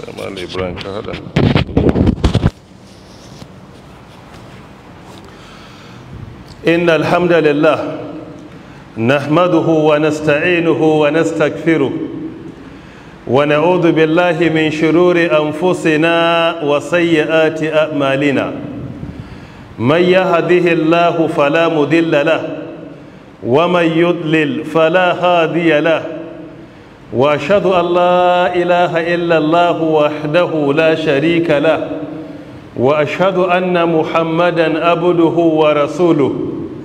Malam Ibrahim ka hada. Innal hamdalillah nahmaduhu wa nasta'inuhu wa nastaghfiruh wa na'udhu billahi min shururi anfusina wa sayyiati a'malina. Man yahdihillahu fala mudilla lahu wa man yudlil fala hadiya lahu. وأشهد أن لا إله إلا الله وحده لا شريك له وأشهد أن محمدا عبده ورسوله.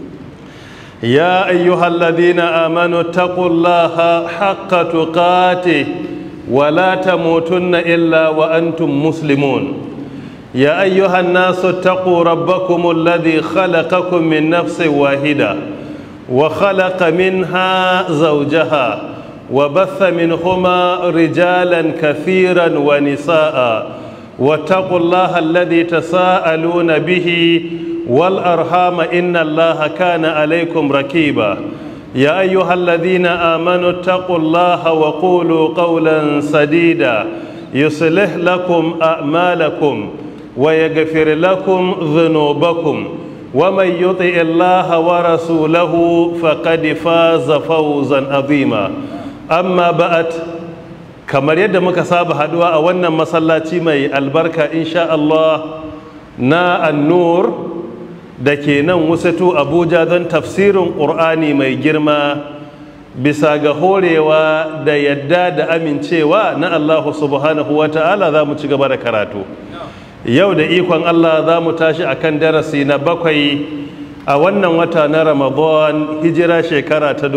يا أيها الذين آمنوا اتقوا الله حق تقاته ولا تموتن إلا وأنتم مسلمون. يا أيها الناس اتقوا ربكم الذي خلقكم من نفس واحدة وخلق منها زوجها وبث منهما رجالا كثيرا ونساء واتقوا الله الذي تساءلون به والأرحام إن الله كان عليكم رقيبا. يا أيها الذين آمنوا اتقوا الله وقولوا قولا سديدا يصلح لكم أعمالكم ويغفر لكم ذنوبكم ومن يطع الله ورسوله فقد فاز فوزا عظيما. amma ba'at, kamar yadda muka saba haduwa a wannan masallaci mai albarka insha Allah na An-Nur da ke nan Wusatu Abuja don tafsirin Qur'ani mai girma bisa ga horewa da yadda da amincewa na Allah subhanahu wa ta'ala za mu ci gaba da karatu. Yau da ikon Allah za mu tashi akan darasi na 7 a wannan wata na Ramadan, hijira shekara ta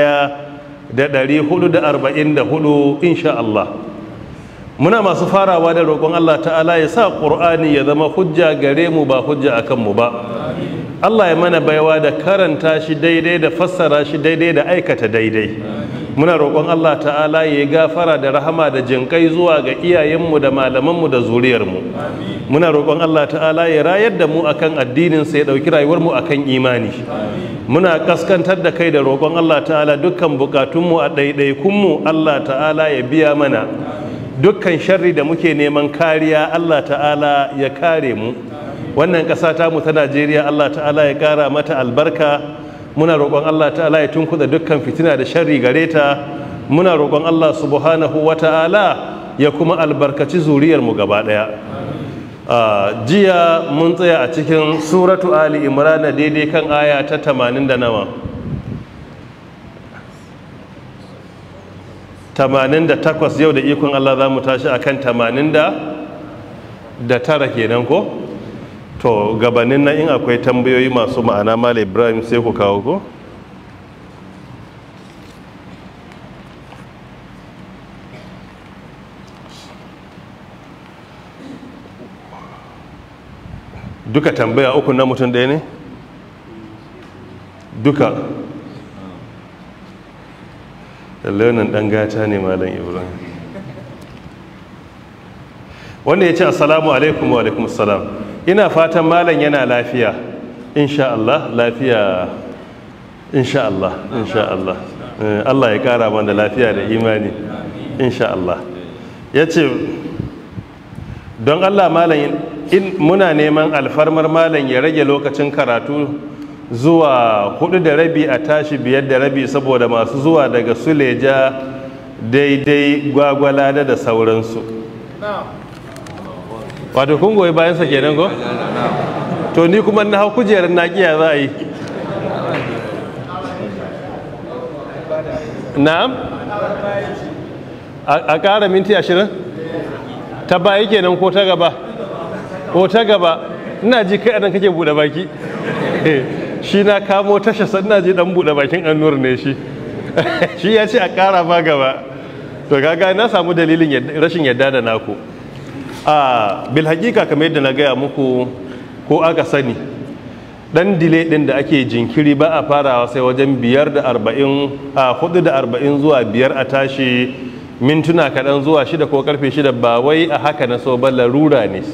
1444 insha Allah. Muna masu farawa da roƙon Allah ta'ala ya sa ƙur'ani ya zama hujja gare mu ba hujja akan mu ba. Allah ya mana baiwa da karanta shi daidai da fassara shi daidai da aikata daidai. Muna roƙon Allah ta'ala ya gafara da rahama da jinƙai zuwa ga iyayenmu da malamanmu da zuriyarmu. Muna roƙon Allah ta'ala ya rayar da mu akan addinin sa ya ɗauki rayuwarmu akan imani. Muna kaskantar da kai da roƙon Allah ta'ala dukkan bukatunmu a ɗaiɗaikunmu Allah ta'ala ya biya mana. Dukkan sharri da muke neman kariya Allah ta'ala ya kare mu. Wannan ƙasa tamu ta Najeriya Allah ta'ala ya ƙara mata albarka. Muna roƙon Allah ta'ala ya tunkuda dukkan fitina da sharri gare ta. Muna roƙon Allah subhanahu wa ta'ala ya kuma albarkaci zuriyarmu gaba ɗaya. Jiya mun tsaya a cikin suratu Ali Imran daidai kan aya ta 80 da nawa? 88. Yau da ikon Allah za mu tashi akan 89 kenan ko? To gabanin nan in akwai tambayoyi masu ma'ana Malam Ibrahim sai ku kawo ko? Duka tambaya uku na mutum ɗaya ne? Duka. Launin ɗan gata ne Malam Ibrahim. Wanda ya ce assalamu alaikum wa alaikum assalam. Ina fatan malam yana lafiya insha Allah, lafiya insha Allah, insha Allah. Allah ya kara mana lafiya da imani insha Allah. Ya ce don Allah malam in muna neman alfarmar malam ya rage lokacin karatu zuwa 4:30 a tashi 5:30 saboda masu zuwa daga Suleja daidai Gwagwalada da sauransu. Wato kun goyi bayansa kenan ko? To ni kuma na hau kujerar naƙiya za a yi. Na'am? A ƙara minti 20? Ta baya kenan ko ta gaba? Ko ta gaba? Ina ji kai anan kake buɗe baki. Shi na kamo tasha sannan ji dan buɗe bakin An-Nur ne shi. Shi ya ce a ƙara ma gaba. To kaga na samu dalilin rashin yadda da naku. Bil hakika kamar yadda na gaya muku ko aka sani dan delay din da ake jinkiri ba a farawa sai wajen 4:40 zuwa 5 a tashi mintuna kaɗan zuwa 6 ko karfe 6 ba wai a haka na so ba larura ne.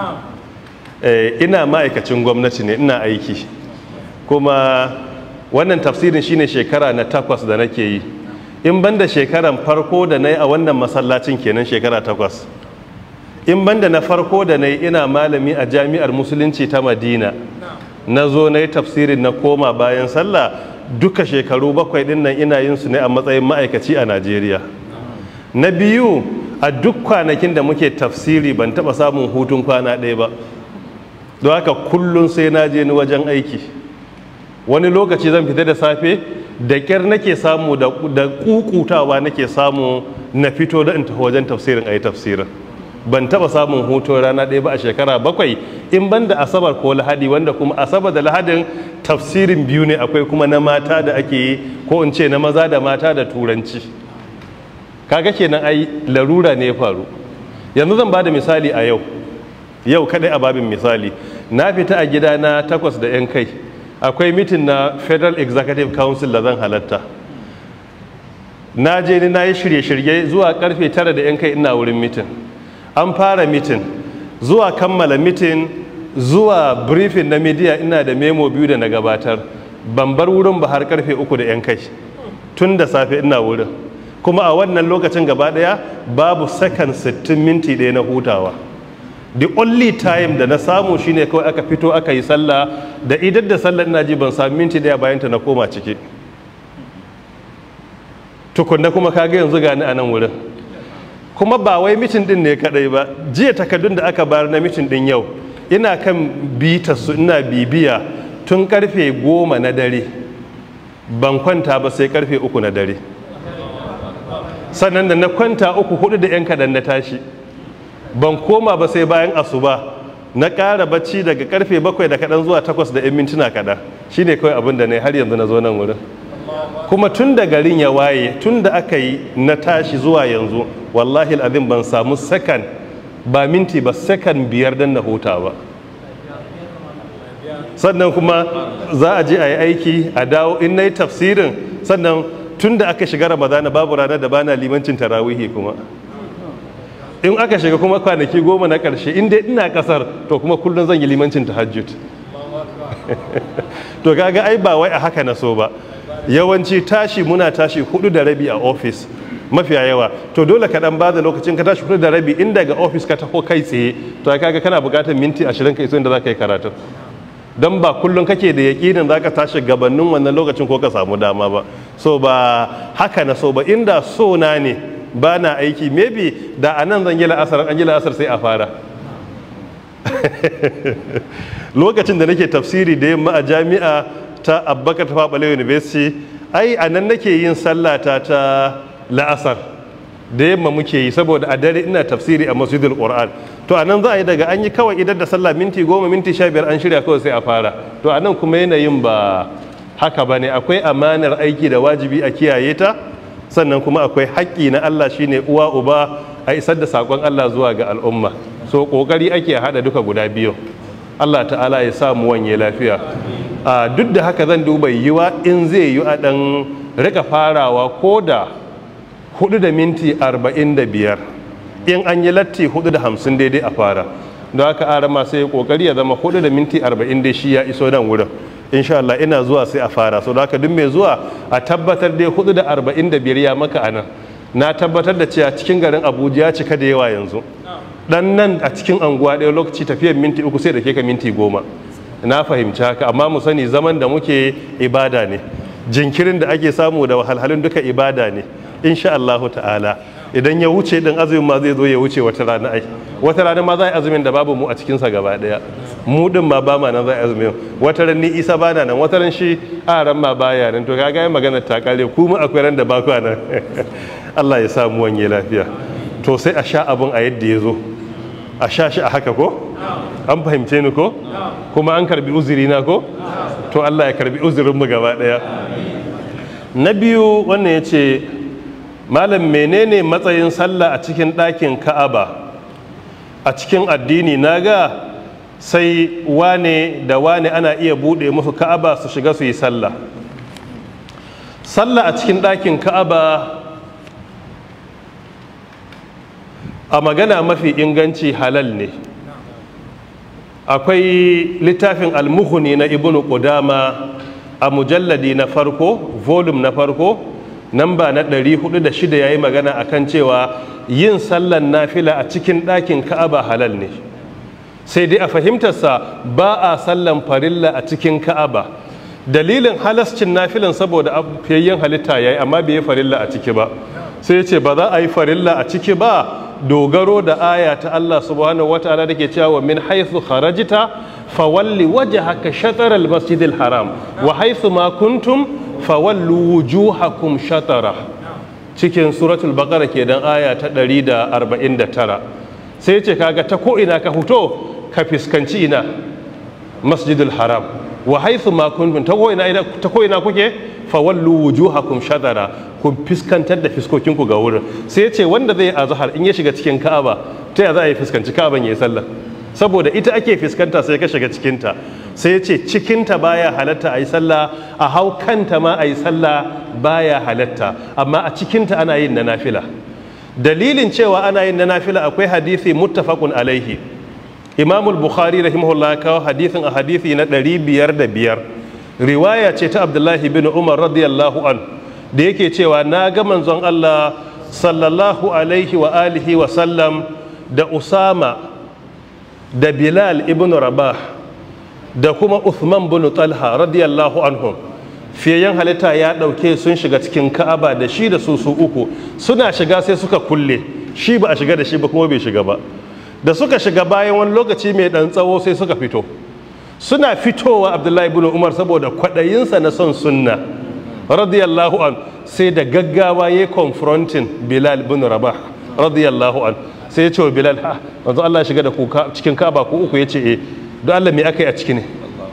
Ina ma'aikacin gwamnati ne, ina aiki kuma wannan tafsirin shine shekara na 8 da nake yi. In banda shekaran farko da na yi a wannan masallacin kenan shekara 8 in banda na farko da na yi ina malami a jami'ar musulunci ta Madina, na zo na yi tafsirin na koma bayan sallah, duka shekaru 7 din nan ina yin su ne a matsayin ma'aikaci a Najeriya. Na biyu, a duk kwanakin da muke tafsiri ban taba samun hutun kwana ɗaya ba, don haka kullum sai na je ni wajen aiki. Wani lokaci zan fita da safe da ƙyar nake samu da kukutawa nake samu na fito da in tafi wajen tafsirin a yi tafsirin. Ban taba samun hutun rana ɗaya ba a shekara 7 in ban da asabar ko lahadi, wanda kuma asabar da lahadin tafsirin biyu ne, akwai kuma na mata da ake yi, ko in ce na maza da mata da turanci. Kaga kenan ai larura ne ya faru. Yanzu zan ba da misali a yau kadai a babin misali, na fita a gida na 8 da 'yan kai, akwai mitin na Federal Executive Council da zan halatta. Na je ni na yi shirye-shirye zuwa karfe 9 da 'yan kai ina wurin mitin. An fara mitin, zuwa kammala mitin, zuwa briefing na media ina da memo 2 da na gabatar. Ban bar wurin ba har karfe 3 da 'yan kai, tun da safe ina wurin. Kuma a wannan lokacin gaba daya babu sakan 60 minti ɗaya na hutawa. The only time da na samu shine kawai aka fito aka yi sallah, da idan da sallah ina ji ban sami minti ɗaya bayan ta na koma ciki. Tukunna kuma kaga yanzu gani a nan wurin. Kuma ba wai mitin din ne kadai ba, jiya takardun da aka bayar na mitin din yau ina kan bita su, ina bibiya tun karfe 10 na dare, ban kwanta ba sai karfe 3 na dare. Sannan da na kwanta 3-4 da 'yan kaɗan na tashi, ban koma ba sai bayan asuba, na ƙara bacci daga karfe 7 da kaɗan zuwa 8 da 'yan mintuna kaɗan. Shi ne kawai abin da na yi har yanzu na zo nan wurin. Kuma tun da garin ya waye, tun da aka yi na tashi zuwa yanzu, wallahi al'azim ban samu sakan, ba minti ba, sakan 5 don na huta ba. Sannan kuma za a je a yi aiki a dawo, in na yi tafsirin, sannan tun da aka shiga ramadana babu ranar da bana limancin tarawihi. Kuma in aka shiga kuma kwanaki 10 na ƙarshe, in dai ina ƙasar, to kuma kullum zan yi limancin tahajjud. To kaga ai ba wai a haka na so ba. Yawanci tashi muna tashi 4:30 a ofis mafiya yawa, to dole ka dan ba da lokacin ka tashi 4:30, in daga ofis ka taho kai tsaye, to kaga kana buƙatar minti 20 ka iso inda za ka yi karatu. Don ba kullum kake da yaƙinin za ka tashi gabanin wannan lokacin ko ka samu dama ba. So ba haka na so ba, inda so na ne ba na aiki, maybe da a nan zan yi la'asar, an yi la'asar sai a fara. Lokacin da nake tafsiri da yamma a jami'a ta Abubakar Tafawa Balewa University, ai a nan nake yin sallata ta la'asar, da yamma muke yi, saboda a dare ina tafsiri a Masjidul Qur'an. To a nan za a yi daga an yi kawai idan da sallah minti 10 minti 15 an shirya kawai sai a fara. To a nan kuma yanayin ba haka ba ne, akwai amanar aiki da wajibi a kiyaye ta, sannan kuma akwai haƙƙi na Allah shine uwa uba a isar da saƙon Allah zuwa ga al'umma. So ƙoƙari ake haɗa duka guda biyu. Allah ta'ala ya sa mu wanye lafiya. Duk da haka zan duba yiwa in zai yi a ɗan rika farawa ko da 4 da minti 45, in an yi latti 4 da 50 daidai a fara. Don haka arama sai ya ƙoƙari ya zama 4 da minti 40 dai shi ya iso nan wurin. Insha Allah ina zuwa sai a fara. So da haka duk mai zuwa a tabbatar dai 4 da 45 ya maka anan. Na tabbatar da cewa cikin garin Abuja ya cika da yawa yanzu. Dan nan a cikin anguwa ɗaya lokaci tafiyar minti 3 sai da ke ka minti 10. Na fahimci haka, amma mu sani zaman da muke ibada ne, jinkirin da ake samu da wahalhalun duka ibada ne. Insha Allah ta'ala idan ya wuce din azumin ma zai zo ya wuce wata rana. Ai wata rana ma za a yi azumin da babu mu a cikinsa gaba daya, mu din ma ba ma nan za a yi azumin. Wata ran ni Isa bana nan, wata ran shi aran ma baya nan. To kaga magana ta kare, ku mu akwai ran da ba ku nan. Allah ya sa mu wanye lafiya. To sai a sha abun a yadda ya zo, a sha shi a haka ko? An fahimce ni ko? Kuma an karbi uzuri na ko? To Allah ya karbi uzurin mu gaba daya. Na biyu wannan ya ce, malam menene matsayin sallah a cikin ɗakin Ka'aba a cikin addini? Na ga sai wane da wane ana iya buɗe musu Ka'aba su shiga su yi sallah. Sallah a cikin ɗakin Ka'aba a magana mafi inganci halal ne. Akwai littafin Al-Mughni na Ibn Qudama a mujalladi na farko, volume na farko, namba na 406 ya yi magana akan cewa yin sallan nafila a cikin ɗakin ka'aba halal ne, sai dai a fahimtarsa ba a sallan farilla a cikin ka'aba. Dalilin halascin nafilan saboda fiyayyen halitta ya yi amma bai yi farilla a ciki ba, sai ce ba za a yi farilla a ciki ba dogaro da aya ta Allah subhanahu wataala da ke cewa min haythu kharajta fawalli wajhaka shatr al-masjid al-haram wa haythu ma kuntum fawallu wujuhakum shatara, cikin suratul baqara kenan aya ta 149. sai ce kaga ta ko ina ka fito ka fiskanci ina masjidul haram, wa haythu ma kuntum ta ko ina kuke fawallu wujuhakum shatara, ku fiskantar da fiskokinku ga wurin. sai ya ce wanda zai azhar in ya shiga cikin ka'aba ta ya za a yi fuskanci ka'aban ya yi sallah, saboda ita ake fuskanta sai ka shiga cikinta. sai ya ce cikinta baya halatta a yi sallah, a hau kanta ma a yi sallah baya halatta, amma a cikinta ana yin na nafila. Dalilin cewa ana yin na nafila akwai hadisi muttafaqun alaihi, imamul bukhari rahimahullah ya kawo hadisin a hadisi na 505, riwaya ce ta abdullahi bin umar radiyallahu an da yake cewa na ga manzon Allah sallallahu alaihi wa alihi wa sallam da Usama da Bilal ibn Rabah da kuma Uthman bin Talha radiyallahu anhum, fiyayen halitta ya dauke sun shiga cikin Ka'aba da shi da su uku, suna shiga sai suka kulle, shi ba a shiga da shi ba kuma bai shiga ba. Da suka shiga bayan wani lokaci mai dan tsawo sai suka fito, suna fitowa Abdullahi ibn Umar saboda kwaɗayinsa na son sunna radiyallahu an sai da gaggawa ya confronting Bilal ibn Rabah radiyallahu an, sai ya ce wa Bilal, ha manzo Allah shiga da ku cikin Ka'aba ko uku, yace eh, don Allah me aka yi a ciki ne?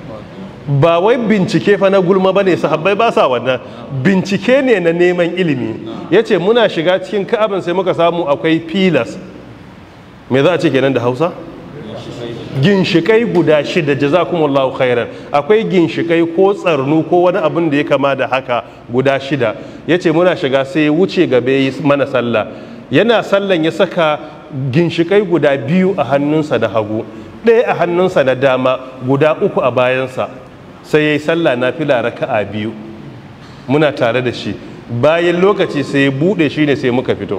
Ba wai bincike fa na gulma bane, sahabbai ba sa wannan, bincike ne na neman ilimi. Yace muna shiga cikin Ka'aban sai muka samu akwai pillars, me za a ce kenan da Hausa? Ginshikai guda 6, jazakumullahu khairan. Akwai ginshikai ko tsarnu ko wani abin da ya kama da haka guda 6. Yace muna shiga sai wuce gabe yi mana sallah, yana sallan ya saka ginshikai guda 2 a hannunsa da hagu, ɗaya a hannunsa na dama, guda 3 a bayansa, sai ya yi sallah nafila raka'a 2. muna tare da shi, bayan lokaci sai ya buɗe shi ne sai muka fito.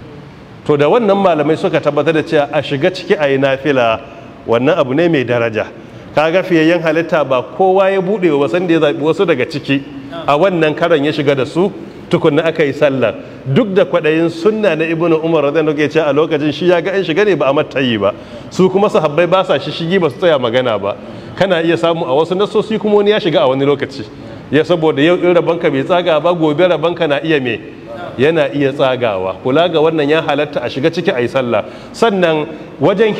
To da wannan malamai suka tabbatar da cewa a shiga ciki a yi nafila wannan abu ne mai daraja. Kaga fiyayyen halitta ba kowa ya buɗe wa san da ya zaɓi wasu daga ciki a wannan karan ya shiga da su tukunna aka yi sallah, duk da kwaɗayin sunna na ibnu umar radiyallahu anhu, ce a lokacin shi ya ga an shiga ne ba a matayi ba, su kuma sahabbai ba sa shigi ba su tsaya magana ba. Kana iya samu a wasu nasosi kuma wani ya shiga a wani lokaci, ya saboda yau in rabanka bai tsaga ba gobe rabanka na iya me yana iya tsagawa. Kula ga wannan ya halatta a shiga ciki a yi sallah. Sannan wajen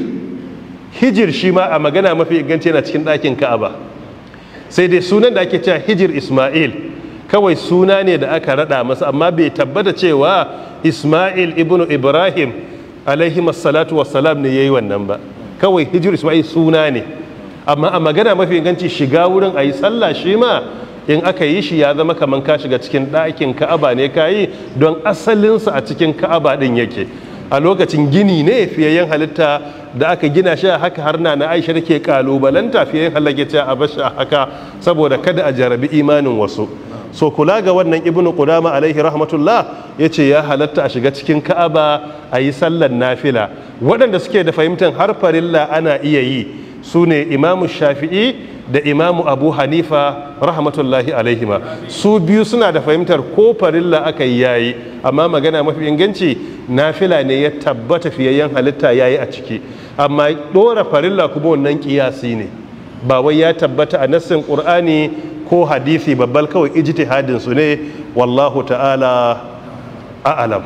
hijir shi ma a magana mafi inganci yana cikin ɗakin Ka'aba, sai dai sunan da ake cewa hijir Ismail kawai suna ne da aka rada masa, amma bai tabbata cewa Ismail ibnu Ibrahim alaihi salatu wassalam ne yayi wannan ba. Kawai hijir Ismail suna ne, amma a magana mafi inganci shiga wurin a yi sallah shi ma in aka yi shi ya zama kamar ka shiga cikin ɗakin Ka'aba ne ka yi, don asalinsa a cikin Ka'aba ɗin yake. A lokacin gini ne fiyayyen halitta da aka gina shi a haka, har na Aisha take kalubalanta fiyayyen halitta a bashi a haka saboda kada a jarabi imanin wasu. So kula ga wannan ibnu Qudama alaihi rahmatullah yace ya halatta a shiga cikin Ka'aba a yi sallar nafila. Waɗanda suke da fahimtar har farilla ana iya yi su ne Imamu Shafi'i da Imamu Abu Hanifa rahmatullahi alaihima. Su biyu suna da fahimtar ko farilla aka yi yayi, amma magana mafi inganci nafila ne ya tabbata fiyayyen halitta yayi a ciki. Amma ɗora farilla kuma wannan kiyasi ne, ba wai ya tabbata a nassin Qur'ani ko hadisi babbal, kawai ijtihadin su ne, wallahu ta'ala a'lam.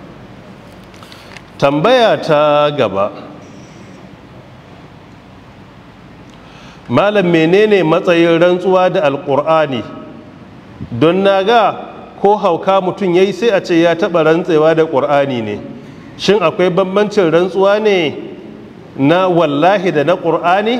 Tambaya ta gaba, malam menene matsayin rantsuwa da alkur'ani? Don naga ko hauka mutum yayi sai a ce ya taba rantsewa da qur'ani ne. Shin akwai bambancin rantsuwa ne na wallahi da na qur'ani?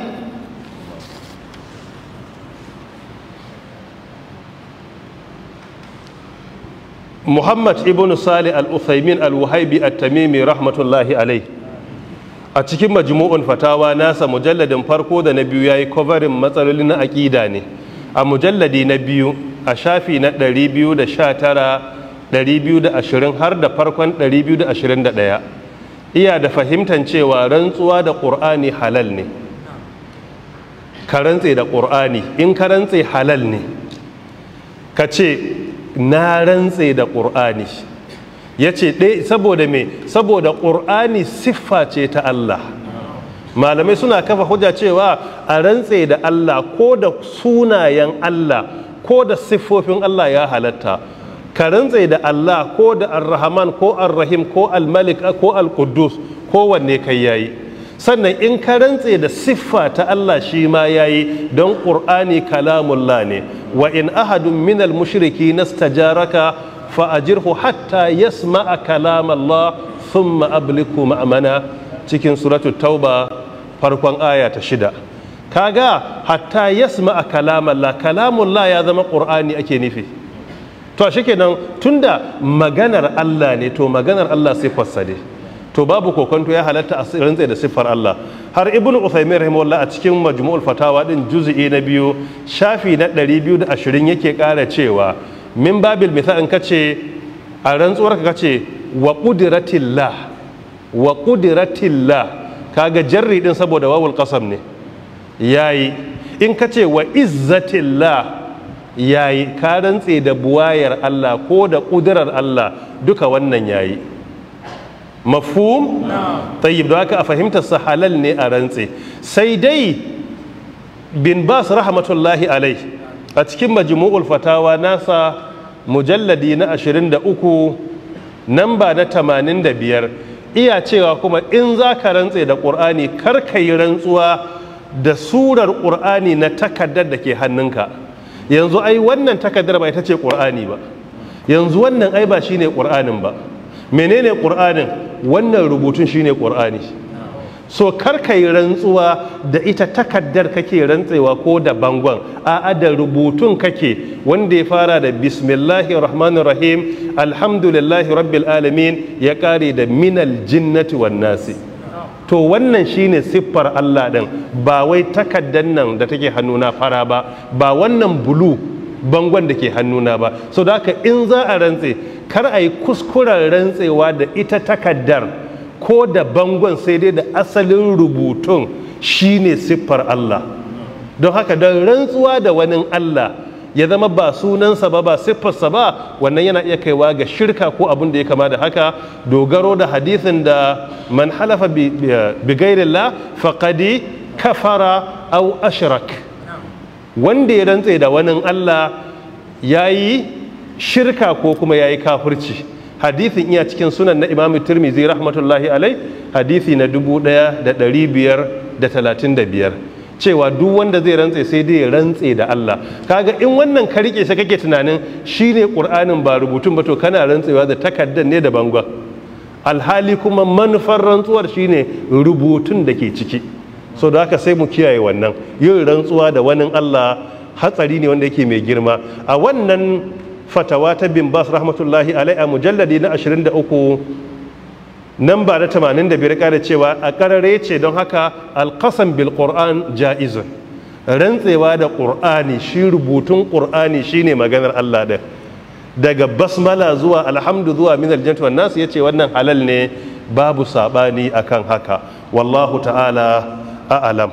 Muhammad ibn Salih al-Uthaymin al-Wahibi at-Tamimi rahmatullahi alayh, a cikin majmu'un fatawa nasa mujalladin farko da na biyu yayi covering matsaloli na aqida ne. A mujalladi na biyu a shafi na 219 220 har da farkon 221 iya da fahimtar cewa rantsuwa da ƙur'ani halal ne. Ka rantse da ƙur'ani, in ka rantse halal ne, ka ce na rantse da ƙur'ani. Ya ce saboda me? Saboda ƙur'ani siffa ce ta Allah. Malamai suna kafa hujja cewa a rantse da Allah ko da sunayen Allah ko da siffofin Allah ya halatta. Ka rantse da Allah ko da ar-Rahman ko ar-Rahim ko al-Malik ko al-Quddus kowanne kai yayi. Sannan in ka rantse da siffa ta Allah shi ma yayi, don ƙur'ani kalamullah ne. Wa in ahadun minal mushriki nastajaraka fa ajirhu hatta yasma'a kalam Allah thumma abliku ma'amana, cikin suratul Tauba farkon aya ta 6. Kaga hatta yasma'a kalam Allah, kalamullah ya zama ƙur'ani ake nufi. To shikenan tunda maganar Allah ne, to maganar Allah siffarsa ne, to babu kokonto ya halatta a rantse da siffar Allah. Har Ibn Uthaymin rahimahullah a cikin Majmu'ul Fatawa din juz'i na 2 shafi na 220 yake ƙara cewa min babil misal in kace a rantsuwar ka kace wa qudratillah kaga jarri din saboda wawul qasam ne yayi. In kace wa izzatillah yayi, ka rantse da buwayar Allah ko da ƙudurar Allah, duka wannan yayi. Mafhum? Tayyib, da haka a fahimtar sa halal ne a rantse. Sai dai bin Bas rahmatullahi alai a cikin Majmu'ul Fatawa nasa mujalladi na 23 namba na 85 iya cewa kuma in za ka rantse da ƙur'ani kar ka yi rantsuwa da surar ƙur'ani na takaddar da ke hannunka. Yanzu ai wannan takaddar ba ita ce ƙur'ani ba, yanzu wannan ai ba shine ƙur'anin ba. Menene ƙur'anin? Wannan rubutun shine ƙur'ani. So kar ka yi rantsuwa da ita takaddar kake rantsewa ko da bangon, a'a da rubutun kake, wanda ya fara da bismillahir rahmanir rahim alhamdulillahi rabbil alamin ya kare da minal jinnati wan nasi. To wannan shine siffar Allah din, ba wai takaddan nan da take hannuna fara ba wannan bulu bangon da ke hannuna ba. So da haka in za a rantse kar a yi kuskuren rantsewa da ita takaddar ko da bangon, sai dai da asalin rubutun shine siffar Allah. Don haka don rantsuwa da wani Allah ya zama ba sunansa ba siffarsa ba, wannan yana iya kaiwa ga shirka ko abin da ya kama da haka, dogaro da hadisin da man halafa bi ghairillah faqadi kafara aw ashrak, wanda ya rantse da wani Allah yayi shirka ko kuma yayi kafirci. Hadithin iya cikin sunan na Imam Tirmidhi rahmatullahi alai, hadithi na 1535, cewa duk wanda zai rantse sai dai ya rantse da Allah. Kaga in wannan ka rike sai kake tunanin shine Qur'anin ba rubutun ba, to kana rantsewa da takaddan ne da bangon, alhali kuma manufar rantsuwar shine rubutun da ke ciki. So da haka sai mu kiyaye wannan, yin rantsuwa da wani Allah hatsari ne wanda yake mai girma. A wannan fatawa ta bin Bas rahmatullahi alai a mujalladi na 23 nan ba da 85 kada cewa a karare ce, don haka alqasam bil qur'an jaizun, rantsewa da qur'ani, shi rubutun qur'ani shine maganar Allah da daga basmala zuwa alhamdu zuwa min aljannati wan nas, yace wannan halal ne, babu sabani akan haka. Wallahu ta'ala a'lam.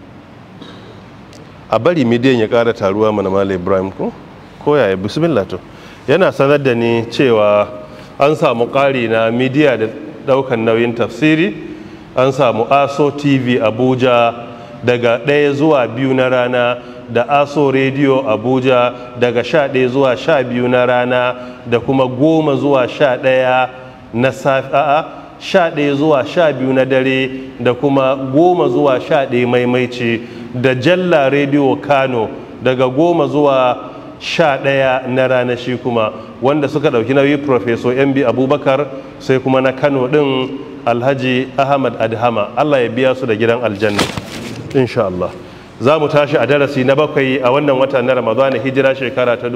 A bari midiyan ya kara taruwa mana Malam Ibrahim ko yaya? Bismillah. To yana sanar da ni cewa an samu ƙari na midiya da ɗaukan nauyin tafsiri. An samu ASO TV Abuja daga 1 zuwa 2 na rana, da ASO Radio Abuja daga 11 zuwa 12 na rana, da kuma 10 zuwa 11 na safi'a, 11 zuwa 12 na dare, da kuma 10 zuwa 11 maimaici, da Jalla Radio Kano daga 10 zuwa 11 na rana shi kuma, wanda suka ɗauki nauyi Professor MB Abubakar, sai kuma na Kano ɗin Alhaji Ahmad Adhama. Allah ya biya su da gidan aljanna insha Allah. Za mu tashi a darasi na 7 a wannan wata na Ramadana, hijira shekara ta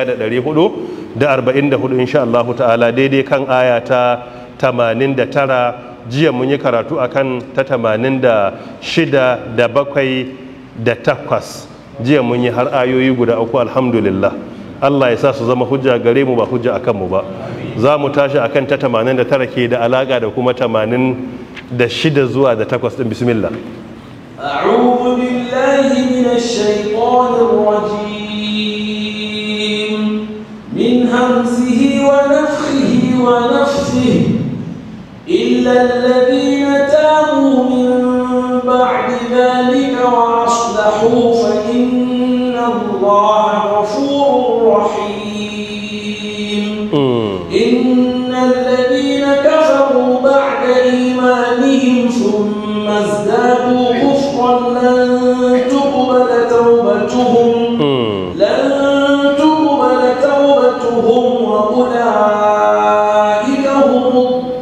1444 insha Allah ta'ala, daidai kan aya ta 89. Jiya mun yi karatu akan ta 86 da 7 da 8. Jiya mun yi har ayoyi guda 3 alhamdulillah. Allah ya sa su zama hujja gare mu ba hujja akan mu ba. Za mu tashi akan ta 89 ke da alaka da kuma 86 zuwa da 8 din. Bismillah. أعوذ بالله من الشيطان الرجيم من همزه ونفخه ونفثه إلا الذين تابوا من بعد ذلك وأصلحوا فإن الله غفور رحيم إن الذين كفروا بعد إيمانهم ثم ازدادوا كفرا لن تقبل توبتهم وأولئك هم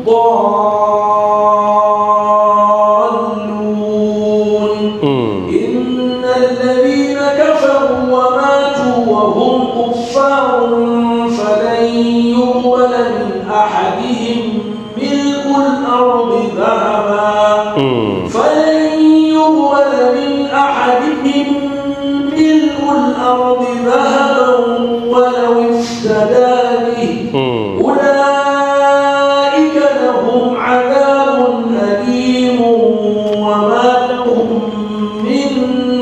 الضالون إن الذين كفروا وماتوا وهم كفار فلن يقبل من أحدهم ملء الأرض ذهبا ولو افتدى به أولئك لهم عذاب أليم وما لهم من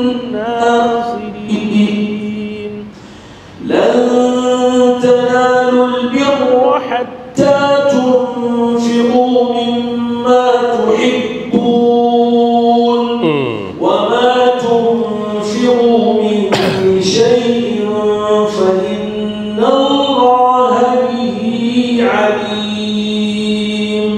ناصرين لن تنالوا البر حتى تنفقوا مما تحبون وما تنفقوا من شيء فإن الله به عليم.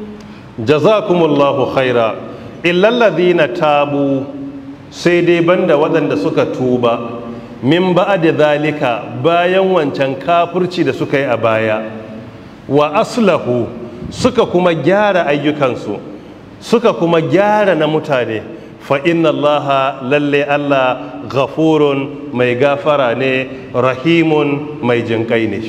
جزاكم الله خيرا. إلا الذين تابوا سيدي بند ودن suka tuba min ba'da zalika bayan wancan kafirci da suka yi a baya wa aslahu suka kuma gyara ayyukansu suka kuma gyara na mutane fa inna allaha lalle Allah ghafurun mai gafara ne rahimun mai jinkai ne.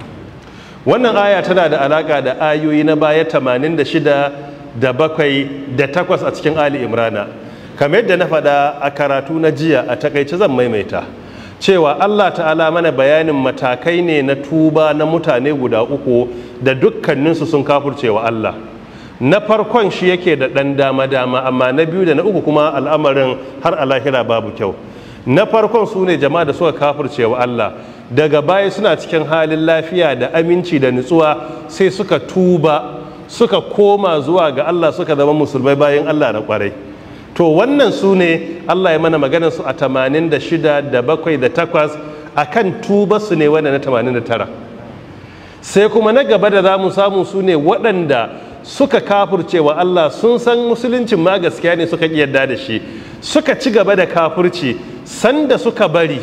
Wannan aya tana da alaka da ayoyi na baya 86 da 7 da 8 a cikin Ali Imrana. Kamar yadda na faɗa a karatu na jiya a takaice zan maimaita cewa Allah ta'ala mana bayanin matakai ne na tuba na mutane guda uku da dukkaninsu sun kafurcewa Allah. Na farkon shi yake da ɗan dama-dama amma na biyu da na uku kuma al'amarin har a lahira babu kyau. Na farkon su ne jama'a da suka kafurcewa Allah daga baya suna cikin halin lafiya da aminci da nutsuwa sai suka tuba suka koma zuwa ga Allah suka zama musulmai bayan Allah na kwarai. To wannan su ne Allah ya mana maganar su a 86 da 7 da 8 akan tuba su ne wanda na 89. Sai kuma na gaba da za mu samu su ne waɗanda suka kafurcewa Allah sun san musuluncin ma gaskiya ne suka yarda da shi suka ci gaba da kafurci sanda suka bari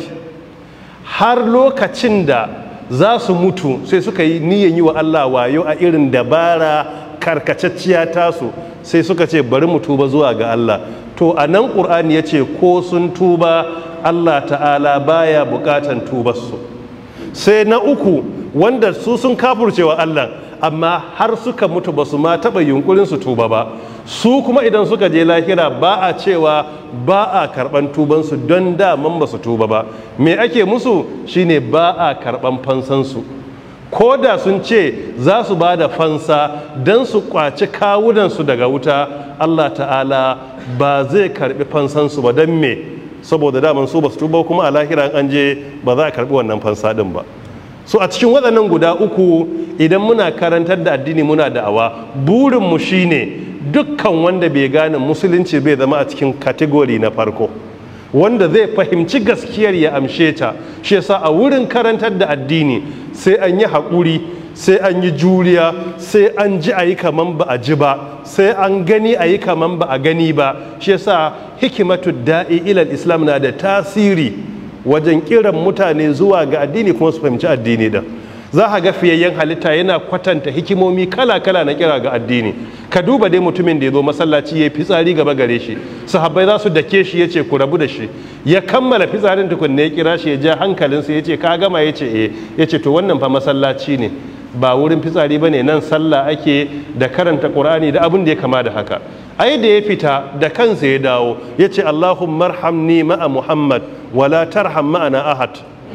har lokacin da za su mutu sai suka yi niyyar yi wa Allah wayo a irin dabara karkacacciya tasu sai suka ce bari mu tuba zuwa ga Allah. To a nan ƙur'ani ya ce ko sun tuba Allah ta'ala baya buƙatan tubarsu. Sai na uku wanda su sun kafurcewa Allah amma har suka mutu ba su ma taɓa yunkurin su tuba ba, su kuma idan suka je lahira ba a cewa ba a karɓan tubansu don daman ba su tuba ba. Me ake musu shine ba a karɓan fansansu, ko da sun ce za su ba da fansa don su kwaci kawunansu daga wuta, Allah ta'ala ba zai karɓi fansansu ba. Don me? Saboda daman su ba su tuba kuma a lahira an je ba za a karɓi wannan fansa ɗin ba. So a cikin waɗannan guda uku idan muna karantar da addini muna da'awa, burinmu shine dukkan wanda bai gane musulunci bai zama a cikin kategori na farko, wanda zai fahimci gaskiyar ya amshe ta. Shi yasa a wurin karantar da addini sai an yi haƙuri, sai an yi juriya, sai an ji a yi kaman ba a ji ba, sai an gani a yi kaman ba a gani ba. Shi yasa hikimatu da'i ilal islam na da tasiri wajen kiran mutane zuwa ga addini kuma su fahimci addini da. Za a ga fiyayyen halitta yana kwatanta hikimomi kala-kala na kira ga addini. Ka duba dai mutumin da ya zo masallaci ya yi fitsari gaba gare shi, sahabbai za su dake shi ya ce ku rabu da shi, ya kammala fitsarin tukunna ya kira shi ya ja hankalinsa ya ce ka gama, ya ce eh, ya ce to wannan fa masallaci ne ba wurin fitsari ba ne, nan sallah ake da karanta ƙur'ani da abin da ya kama da haka. Ai da ya fita da kansa ya dawo ya ce Allahumma arhamni ma'a Muhammad wala tarham ma'ana ahad.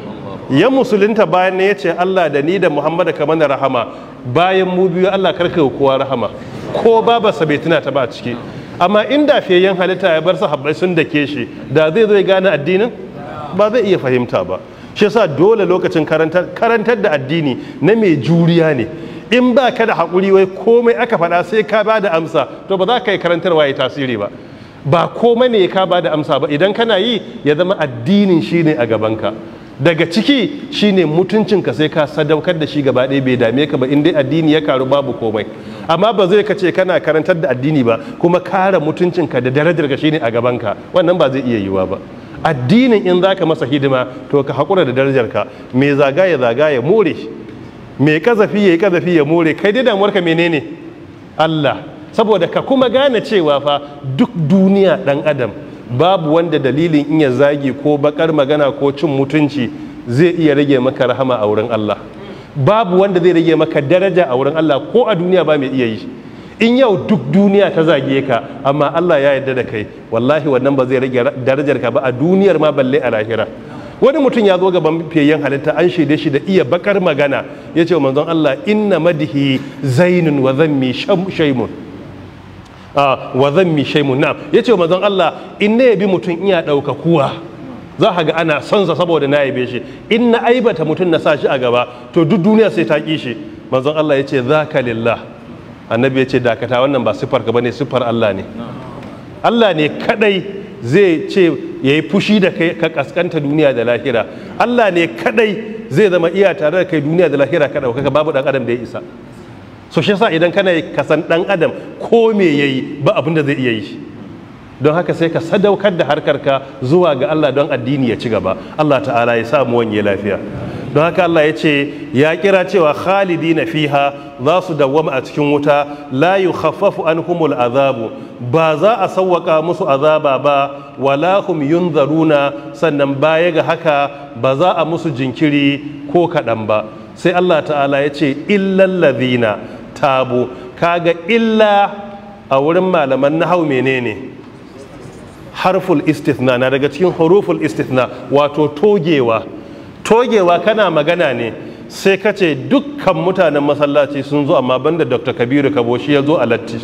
ya musulunta bayan ne ya ce Allah da ni da Muhammadu kamar da rahama, bayan mu biyu Allah karka kowa rahama, ko babarsa bai tuna ta ba a ciki. Amma inda fiyayyen halitta ya bar sahabbai sun dake shi, da zai zo ya gane addinin ba zai iya fahimta ba. Shi yasa dole lokacin karantar da addini na mai juriya ne. In ba ka da haƙuri wai komai aka faɗa sai ka ba da amsa, to ba za ka yi karantarwa ya tasiri ba. Ba komai ne ka ba da amsa ba, idan kana yi ya zama addinin shi ne a gabanka. Daga ciki shine mutuncinka sai ka sadaukar da shi gaba ɗaya, bai dame ka ba, in dai addini ya karu babu komai. Amma ba zai kace kana karantar da addini ba kuma kare mutuncinka da darajarka shine a gabanka, wannan ba zai iya yiwuwa ba. Addinin in zaka masa hidima to ka haƙura da darajarka, mai zagaye more, mai kazafi yayi kazafi ya more, kai dai damuwarka menene? Allah. Saboda ka kuma gane cewa fa duk duniya ɗan adam babu wanda dalilin in ya zagi ko bakar magana ko cin mutunci zai iya rage maka rahama a wurin Allah. Babu wanda zai rage maka daraja a wurin Allah, ko a duniya ba mai iya yi. In yau duk duniya ta zage ka amma Allah ya yarda da kai, wallahi wannan ba zai rage darajar ka ba a duniyar ma balle a lahira. Wani mutum ya zo gaban fiyayyen halitta, an shaide shi da iya bakar magana, ya ce wa manzon Allah, inna madihi zainun wa zammi shaymun. Wa zammi shaymun, na'am. Ya ce wa manzon Allah, in na yabi mutum iya ɗauka kuwa, za ka ga ana son sa saboda na yabe shi. In na aibata mutum na sa shi a gaba, to duk duniya sai ta ƙi shi. Manzon Allah ya ce zaka lillah. Annabi ya ce dakata, wannan ba siffar ka bane, siffar Allah ne. Allah ne kadai zai ce yayi fushi da kai ka kaskanta duniya da lahira. Allah ne kadai zai zama iya tare da kai duniya da lahira ka dauka, babu dan adam da ya isa. So shi yasa idan kana kasan dan adam ko me yayi ba abin da zai iya yi. Don haka sai ka sadaukar da harkarka zuwa ga Allah don addini ya ci gaba. Allah ta'ala ya sa mu wanye lafiya. Don haka Allah ya ce ya kira cewa khalidina fiha, za su dawwama a cikin wuta, la yukhaffafu anhumul azabu, ba za a sawwaka musu azaba ba, wala hum yunzaruna, sannan baya ga haka ba za a musu jinkiri ko kaɗan ba. Sai Allah ta'ala ya ce illal ladhina tabu. Kaga illa a wurin malaman nahau menene? Harful istithna na daga cikin huruful istithna, wato togewa kana magana ne sai ka ce dukkan mutanen masallaci sun zo amma banda Dr. Kabiru Kabo shi ya zo a latti.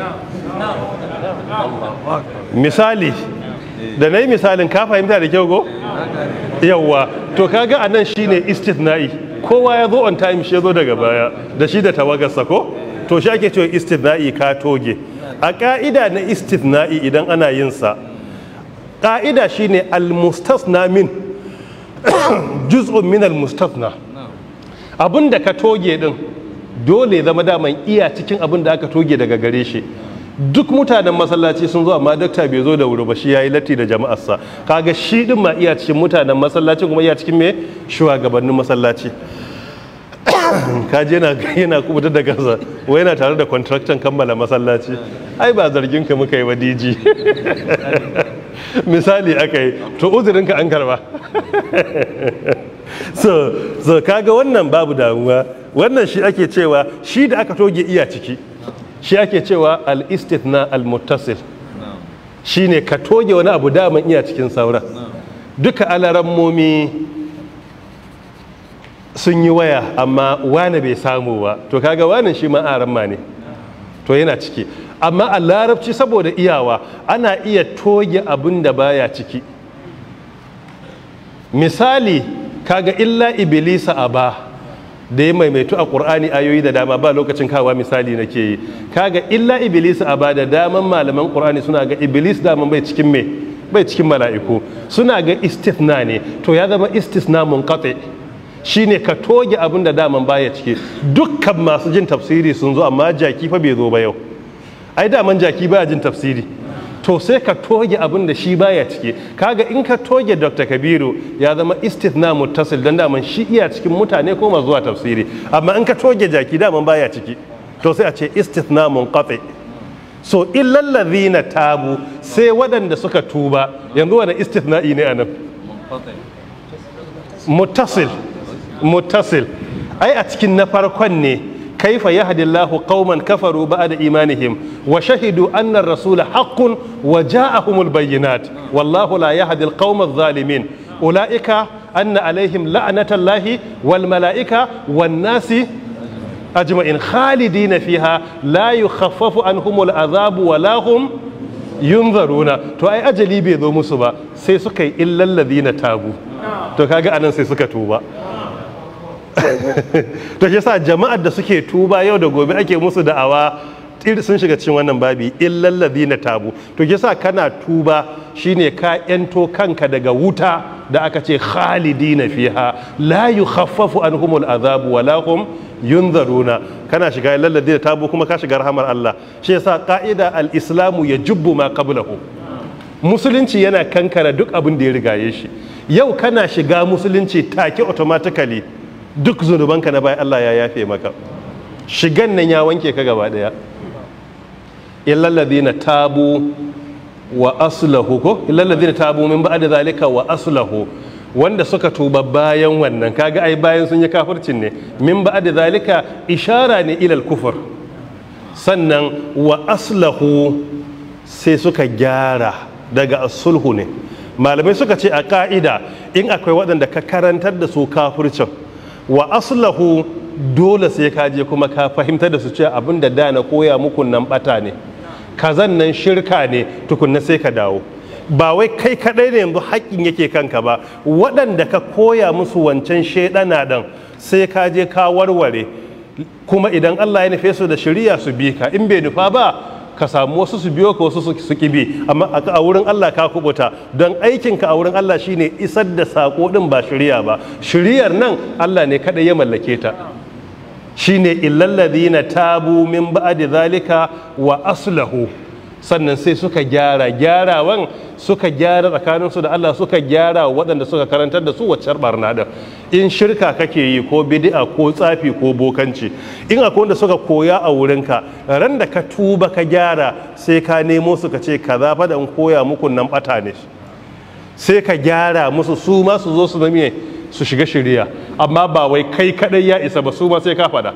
Misali da na yi misalin ka fahimta da kyau go? Yawwa, to kaga a nan shi ne istithna'i, kowa ya zo on time, shi ya zo daga baya da shi da tawagarsa ko? To shi ake cewa istithna'i, ka toge. A ka'ida na istithna'i idan ana yin sa, ka'ida shine al-mustasna min juz'un min al-mustasna. Abin da ka toge din dole zama daman iya cikin abin da aka toge daga gare shi. Duk mutanen masallaci sun zo amma dakta bai zo da wuri ba, shi yayi latti da jama'arsa. Kaga shi din ma iya cikin mutanen masallaci, kuma iya cikin me shugabannin masallaci. Kaje yana kubutar da kansa, wai yana tare da contractor kammala masallaci. Ai ba zargin ka muka yi wa DG. Misali aka yi, to uzurinka an karba. so kaga wannan babu damuwa. Wannan shi ake cewa shi da aka toge iya ciki, shi ake cewa al-istithna al-muttasil. Shi ne ka toge wani abu daman iya cikin sauran. Duka alarammomi sun yi waya amma wane bai samu ba, to kaga wanin shi ma aramma ne, to yana ciki. Amma a larabci saboda iyawa ana iya toge abin da baya ciki. Misali kaga illa iblisa aba da ya maimaitu a ƙur'ani ayoyi da dama, ba lokacin kawa misali nake yi. Kaga illa iblisa aba da daman malaman ƙur'ani suna ga iblis daman bai cikin me, bai cikin mala'iku, suna ga istithna ne, to ya zama istisna munqati. Shine ka toge abin da daman baya ciki. Dukkan masu jin tafsiri sun zo amma jaki fa bai zo ba yau. Ai daman jaki baya jin tafsiri, to sai ka toge abin da shi baya ciki. Kaga in ka toge Dr. Kabiru ya zama istithna muttasil, dan daman shi iya cikin mutane ko masu zuwa tafsiri. Amma in ka toge jaki daman baya ciki, to sai a ce istithna munqati. So illal ladhina tabu, sai waɗanda suka tuba. Yanzu wani istithna'i ne anan? Muttasil. Ai a cikin na farkon ne, kaifa yahdillahu qauman kafaru ba'da imanihim wa shahidu anna ar-rasula haqqun wa ja'ahumul bayyinat wallahu la yahdi al-qauma adh-dhalimin ulaika anna alaihim la'natallahi wal mala'ika wan nasi ajma'in khalidina fiha la yukhaffafu anhumul azabu wa lahum yunzaruna. To ai ajali bai zo musu ba sai suka yi illal ladina tabu, to kaga anan sai suka tuba. To shi yasa jama'ar da suke tuba yau da gobe ake musu da'awa sun shiga cikin wannan babi illal ladina tabu. To shi yasa kana tuba shine ka yanto kanka daga wuta da aka ce khalidina fiha la yukhaffafu anhumul azabu wa lahum yunzaruna. Kana shiga illal ladina tabu kuma ka shiga rahamar Allah. Shi yasa ka'ida al-islamu yajubbu ma qablahu. Musulunci yana kankara duk abin da ya rigaye shi. Yau kana shiga musulunci take automatically duk zunubanka na bayan Allah ya yafe maka. Shigan nan ya wanke ka gaba daya. illal ladina tabu wa aslahu, ko illal ladina tabu min ba'da zalika wa aslahu, wanda suka tuba bayan wannan, kaga ai bayan sun yi kafircin ne, min ba'da zalika ishara ne ilal kufur. Sannan wa aslahu sai suka gyara, daga asulhu ne. Malamai suka ce a ka'ida in akwai waɗanda ka karantar da su kafircin, wa aslahu dole sai ka je kuma ka fahimtar da su cewa abin da na koya muku nan bata ne, kazan nan shirka ne, tukunna sai ka dawo. Ba wai kai kadai ne yanzu haƙƙin yake kanka ba, waɗanda ka koya musu wancan shaidana dan sai ka je ka warware, kuma idan Allah ya nufe su da shari'a su bi ka, in bai nufa ba ka samu wasu su biyo ka wasu su ki bi, amma a wurin Allah ka kubuta, don aikinka a wurin Allah shine isar da sako din ba shari'a ba. Shari'ar nan Allah ne kadai ya mallake ta. Shine illal ladina tabu min ba'di zalika wa aslahu. Sannan sai suka gyarawan suka gyara tsakaninsu da Allah, suka gyara waɗanda suka karantar da su waccar barna da. In shirka kake yi ko bid'a ko tsafi ko bokanci, in akwai wanda suka koya a wurinka, ran da ka tuba ka gyara sai ka nemo su ka ce kaza fa da in koya muku nan bata ne, sai ka gyara musu su ma su zo su zame su shiga shiriya. Amma ba wai kai kadai ya isa ba, su ma sai ka fada.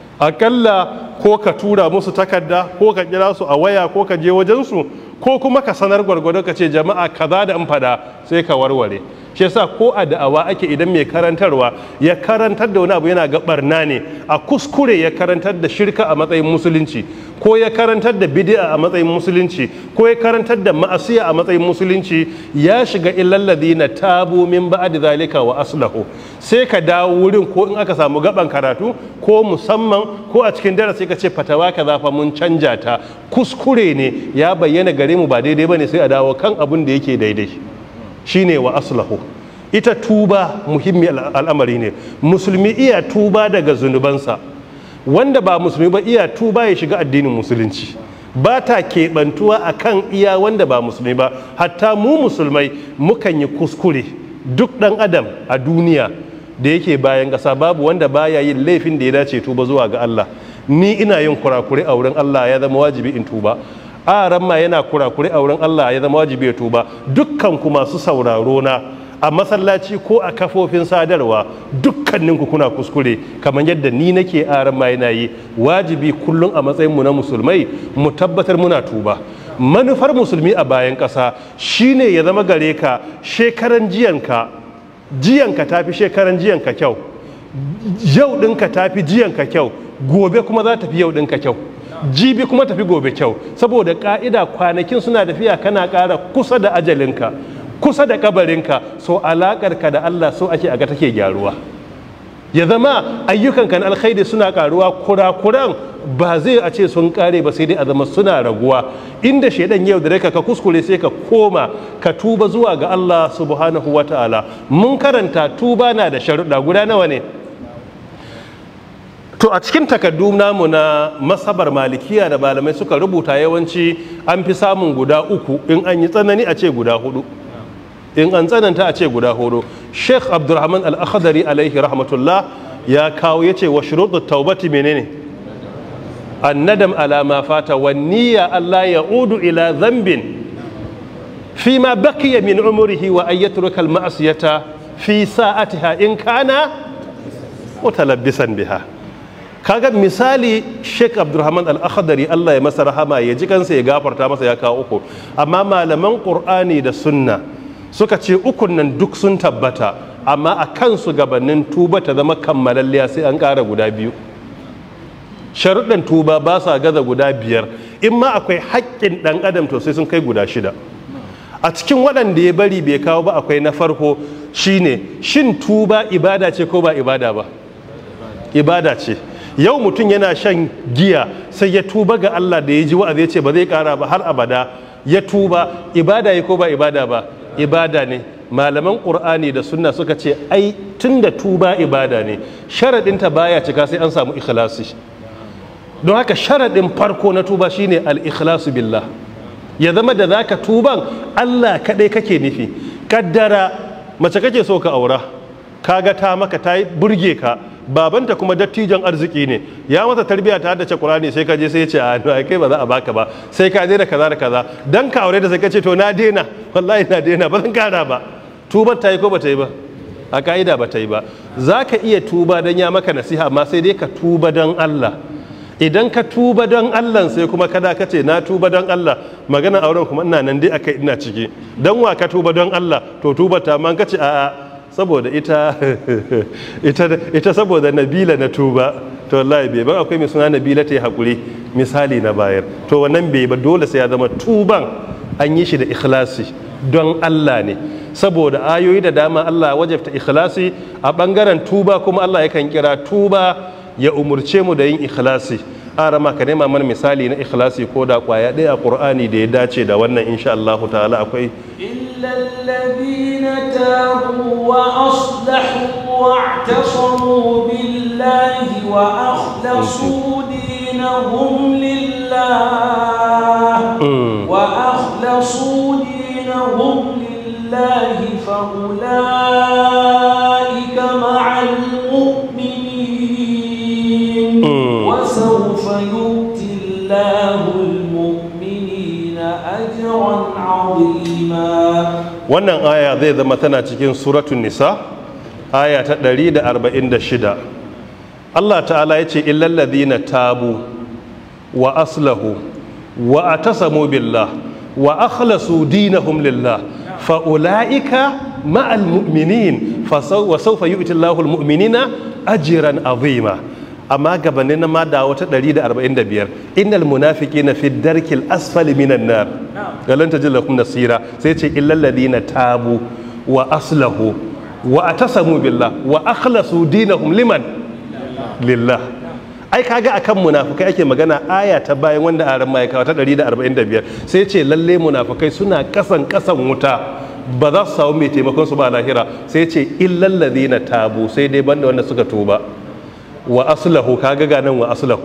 Akalla ko ka tura musu takarda, ko ka kira su a waya, ko ka je wajensu, ko kuma ka sanar gwargwado ka ce jama'a kaza da in fada, sai ka warware. Shi yasa ko a da'awa ake, idan mai karantarwa ya karantar da wani abu yana ga barna ne, a kuskure ya karantar da shirka a matsayin musulunci, ko ya karantar da bid'a a matsayin musulunci, ko ya karantar da ma'asiya a matsayin musulunci, ya shiga illal ladina tabu min ba'di zalika wa aslahu. Sai ka dawo wurin, ko in aka samu gaban karatu ko musamman ko a cikin darasi ka ce fatawa kaza fa mun canja ta, kuskure ne ya bayyana gare mu ba daidai bane, sai a dawo kan abin da yake daidai. Shine wa aslahu. Ita tuba muhimmi al'amari ne. Musulmi iya tuba daga zunubansa, wanda ba musulmi ba iya tuba ya shiga addinin musulunci. Ba ta keɓantuwa a kan iya wanda ba musulmi ba, hatta mu musulmai mukan yi kuskure. Duk ɗan adam a duniya da yake bayan ƙasa babu wanda baya yin laifin da ya dace tuba zuwa ga Allah. Ni ina yin kurakure a wurin Allah, ya zama wajibi in tuba. Aran ma yana kurakure a wurin Allah, ya zama wajibi ya tuba. Dukkan ku masu sauraro na a masallaci ko a kafofin sadarwa, dukkaninku kuna kuskure kamar yadda ni nake aran ma yana yi. Wajibi kullum a matsayin mu na musulmai mu tabbatar muna tuba. Manufar musulmi a bayan ƙasa shine ya zama gare ka shekaran jiyanka tafi shekaran jiyanka kyau, yau ɗinka tafi jiyanka kyau, gobe kuma za ta fi yau ɗinka kyau, jibi kuma tafi gobe kyau. Saboda ka'ida kwanakin suna tafiya, kana ƙara kusa da ajalinka, kusa da kabarinka. So alaƙarka da Allah so ake aga take gyaruwa, ya zama ayyukanka na alkhairi suna ƙaruwa, kurakuran ba zai a ce sun ƙare ba, sai dai a zama suna raguwa. Inda shaidan yau da ka kuskure sai ka koma ka tuba zuwa ga Allah subhanahu wa ta'ala. Mun karanta tuba na da sharuɗa guda nawa ne? To a cikin takardu namu na masabar malikiya da malamai suka rubuta, yawanci an fi samun guda uku, in an yi tsanani a ce guda hudu, in an tsananta a ce guda hudu. Sheikh Abdurrahman Al-Akhdari alaihi rahmatullah ya kawo, ya ce wa shuruɗu taubati menene? Annadam ala ma fata wa niyya Allah ya'udu ila dhanbin fi ma baqiya min umrihi wa an yatruka al-ma'siyata fi sa'atiha in kana mutalabbisan biha. Kaga misali Sheikh Abdurrahman Al-Akhdari, Allah ya masa rahama, ya ji kansa ya gafarta masa, ya kawo uku. Amma malaman Qur'ani da Sunna suka ce ukun nan duk sun tabbata, amma a kansu gabanin tuba ta zama kammalalliya sai an ƙara guda biyu. Sharuɗan tuba ba sa gaza guda 5, in ma akwai haƙƙin ɗan adam to sai sun kai guda 6. A cikin waɗanda ya bari bai kawo ba akwai na farko shine shin tuba ibada ce ko ba ibada ba? Ibada ce. Yau mutum yana shan giya sai ya tuba ga Allah da ya ji wa'azi ya ce ba zai ƙara ba har abada, ya tuba, ibada ya ko ba ibada ba? Ibada ne. Malaman ƙur'ani da sunna suka ce ai tun da tuba ibada ne, sharaɗinta baya cika sai an samu ikhlasi. Don haka sharaɗin farko na tuba shine al-ikhlasu billah, ya zama da zaka tuban Allah kaɗai kake nufi. Kaddara mace kake so ka aura, kaga ta maka ta burge ka, babanta kuma dattijon arziki ne, ya masa tarbiyya ta haddace Qur'ani, sai ka je sai ya ce a kai ba za a baka ba, sai ka daina kaza da kaza, dan ka aure da sai ka ce to na daina, wallahi na daina, ba zan kara ba. Tubar ta yi ko ba ta yi ba? A ka'ida ba ta yi ba. Za ka iya tuba don ya maka nasiha, amma sai dai ka tuba don Allah. Idan ka tuba don Allah sai kuma kada ka ce na tuba don Allah, magana auren kuma ina nan dai akai ina ciki, don wa ka tuba don Allah to tuba ta man ka ce a'a saboda ita saboda Nabila na tuba, to wallahi bai ba. Akwai mai suna Nabila ta yi hakuri, misali na bayar, to wannan bai ba. Dole sai ya zama tuban an yi shi da ikhlasi don Allah ne, saboda ayoyi da dama Allah wajabta ikhlasi a bangaren tuba, kuma Allah yakan kira tuba ya umurce mu da yin ikhlasi. Arama ka nema mana misali na ikhlasi ko da kwaya ɗaya a Qur'ani da ya dace da wannan, insha Allah ta'ala akwai. illal ladina tabu wa aslahu wa'tasamu billahi wa akhlasu dinahum lillah wa akhlasu dinahum lillahi fa ulaika ma'al mu'minin wa sawfa yu'ti Allahu al-mu'minina ajran 'azima. Wannan aya zai zama tana cikin suratul Nisa, aya ta 146. Allah ta'ala ya ce illal ladina tabu wa aslahu wa atasamu billah wa akhlasu dinahum lillah fa ulaika ma'al mu'minin wa sawfa yu'ti Allahu al-mu'minina ajran 'azima. Amma gabanin na ma da wata 145, innal munafiqina fi darkil asfali minan nar galan tajid lakum nasira, sai ce illal ladina tabu wa aslahu wa atasamu billah wa akhlasu dinahum liman lillah. Ai kaga akan munafikai ake magana, aya ta bayan wanda aran ma ya kawo ta 145, sai ce lalle munafikai suna kasan wuta, ba za su samu mai taimakon su ba lahira, sai ce illal ladina tabu, sai dai banda wanda suka tuba, wa aslahu, kaga ganin wa aslahu,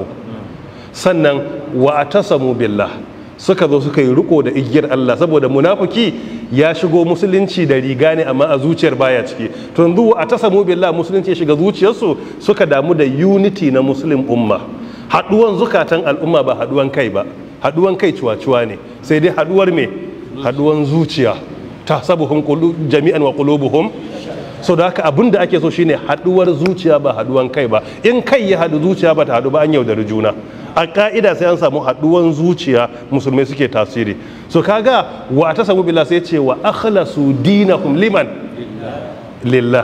sannan wa atasamu billah, suka zo suka yi riko da igiyar Allah, saboda munafiki ya shigo musulunci da riga ne amma a zuciyar baya ciki. To yanzu wa atasamu billah, musulunci ya shiga zuciyarsu, suka damu da unity na muslim umma, haduwan zukatan al'umma, ba haduwan kai ba. Haduwan kai ciwa-ciwa ne, sai dai haduwar me? Haduwan zuciya. Tahsabuhum jami'an wa qulubuhum, so da haka abin da ake so shine haduwar zuciya, ba haduwan kai ba. In kai ya hadu zuciya ba ta hadu ba, an yaudari juna. A ka'ida sai an samu haduwan zuciya musulmai suke tasiri. So kaga wa tasamu billah sai ce wa akhlasu dinahum liman lillah,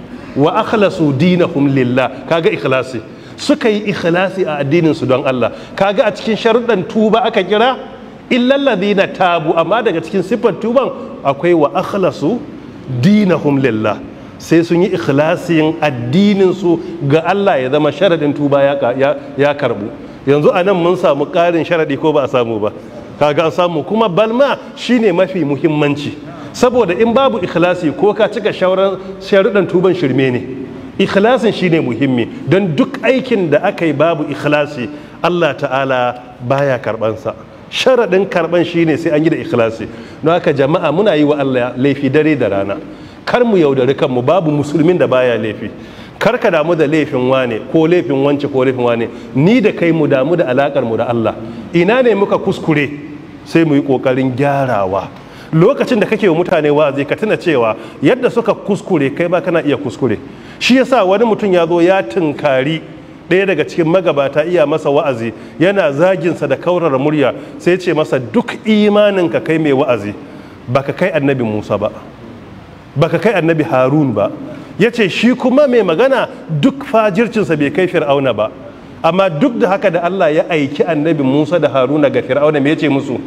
wa akhlasu dinahum lillah, kaga ikhlasi, suka yi ikhlasi a addinin su don Allah. Kaga a cikin sharuɗan tuba aka kira illal ladina tabu, amma daga cikin siffar tuban akwai wa akhlasu dinahum lillah, sai sun yi ikhlasin addinin su ga Allah, ya zama sharadin tuba ya karbu. Yanzu anan mun samu ƙarin sharadi ko ba a samu ba? Kaga an samu, kuma balma shine mafi muhimmanci, saboda in babu ikhlasi ko ka cika sharuɗan tuban shirme ne. Ikhlasin shine muhimmi, don duk aikin da aka yi babu ikhlasi Allah ta'ala baya karɓansa. Sharaɗin karɓan shine sai an yi da ikhlasi. Don haka jama'a muna yi wa Allah laifi dare da rana, kar mu yaudari kanmu, babu musulmin da baya laifi. Kar ka damu da laifin wane ko laifin wance ko laifin wane, ni da kai mu damu da alakar mu da Allah. Ina ne muka kuskure sai mu yi kokarin gyarawa. Lokacin da kake wa mutane wa'azi ka tuna cewa yadda suka kuskure kai ba kana iya kuskure. Shi yasa wani mutum ya zo ya tunkari ɗaya daga cikin magabata iya masa wa'azi, yana zaginsa da kaurara murya, sai ce masa duk imaninka kai mai wa'azi baka kai annabi Musa ba, baka kai annabi Harun ba, ya ce shi kuma mai magana duk fajircinsa bai kai fir'auna ba, amma duk da haka da Allah ya aiki annabi Musa da Haruna ga fir'auna me yace musu?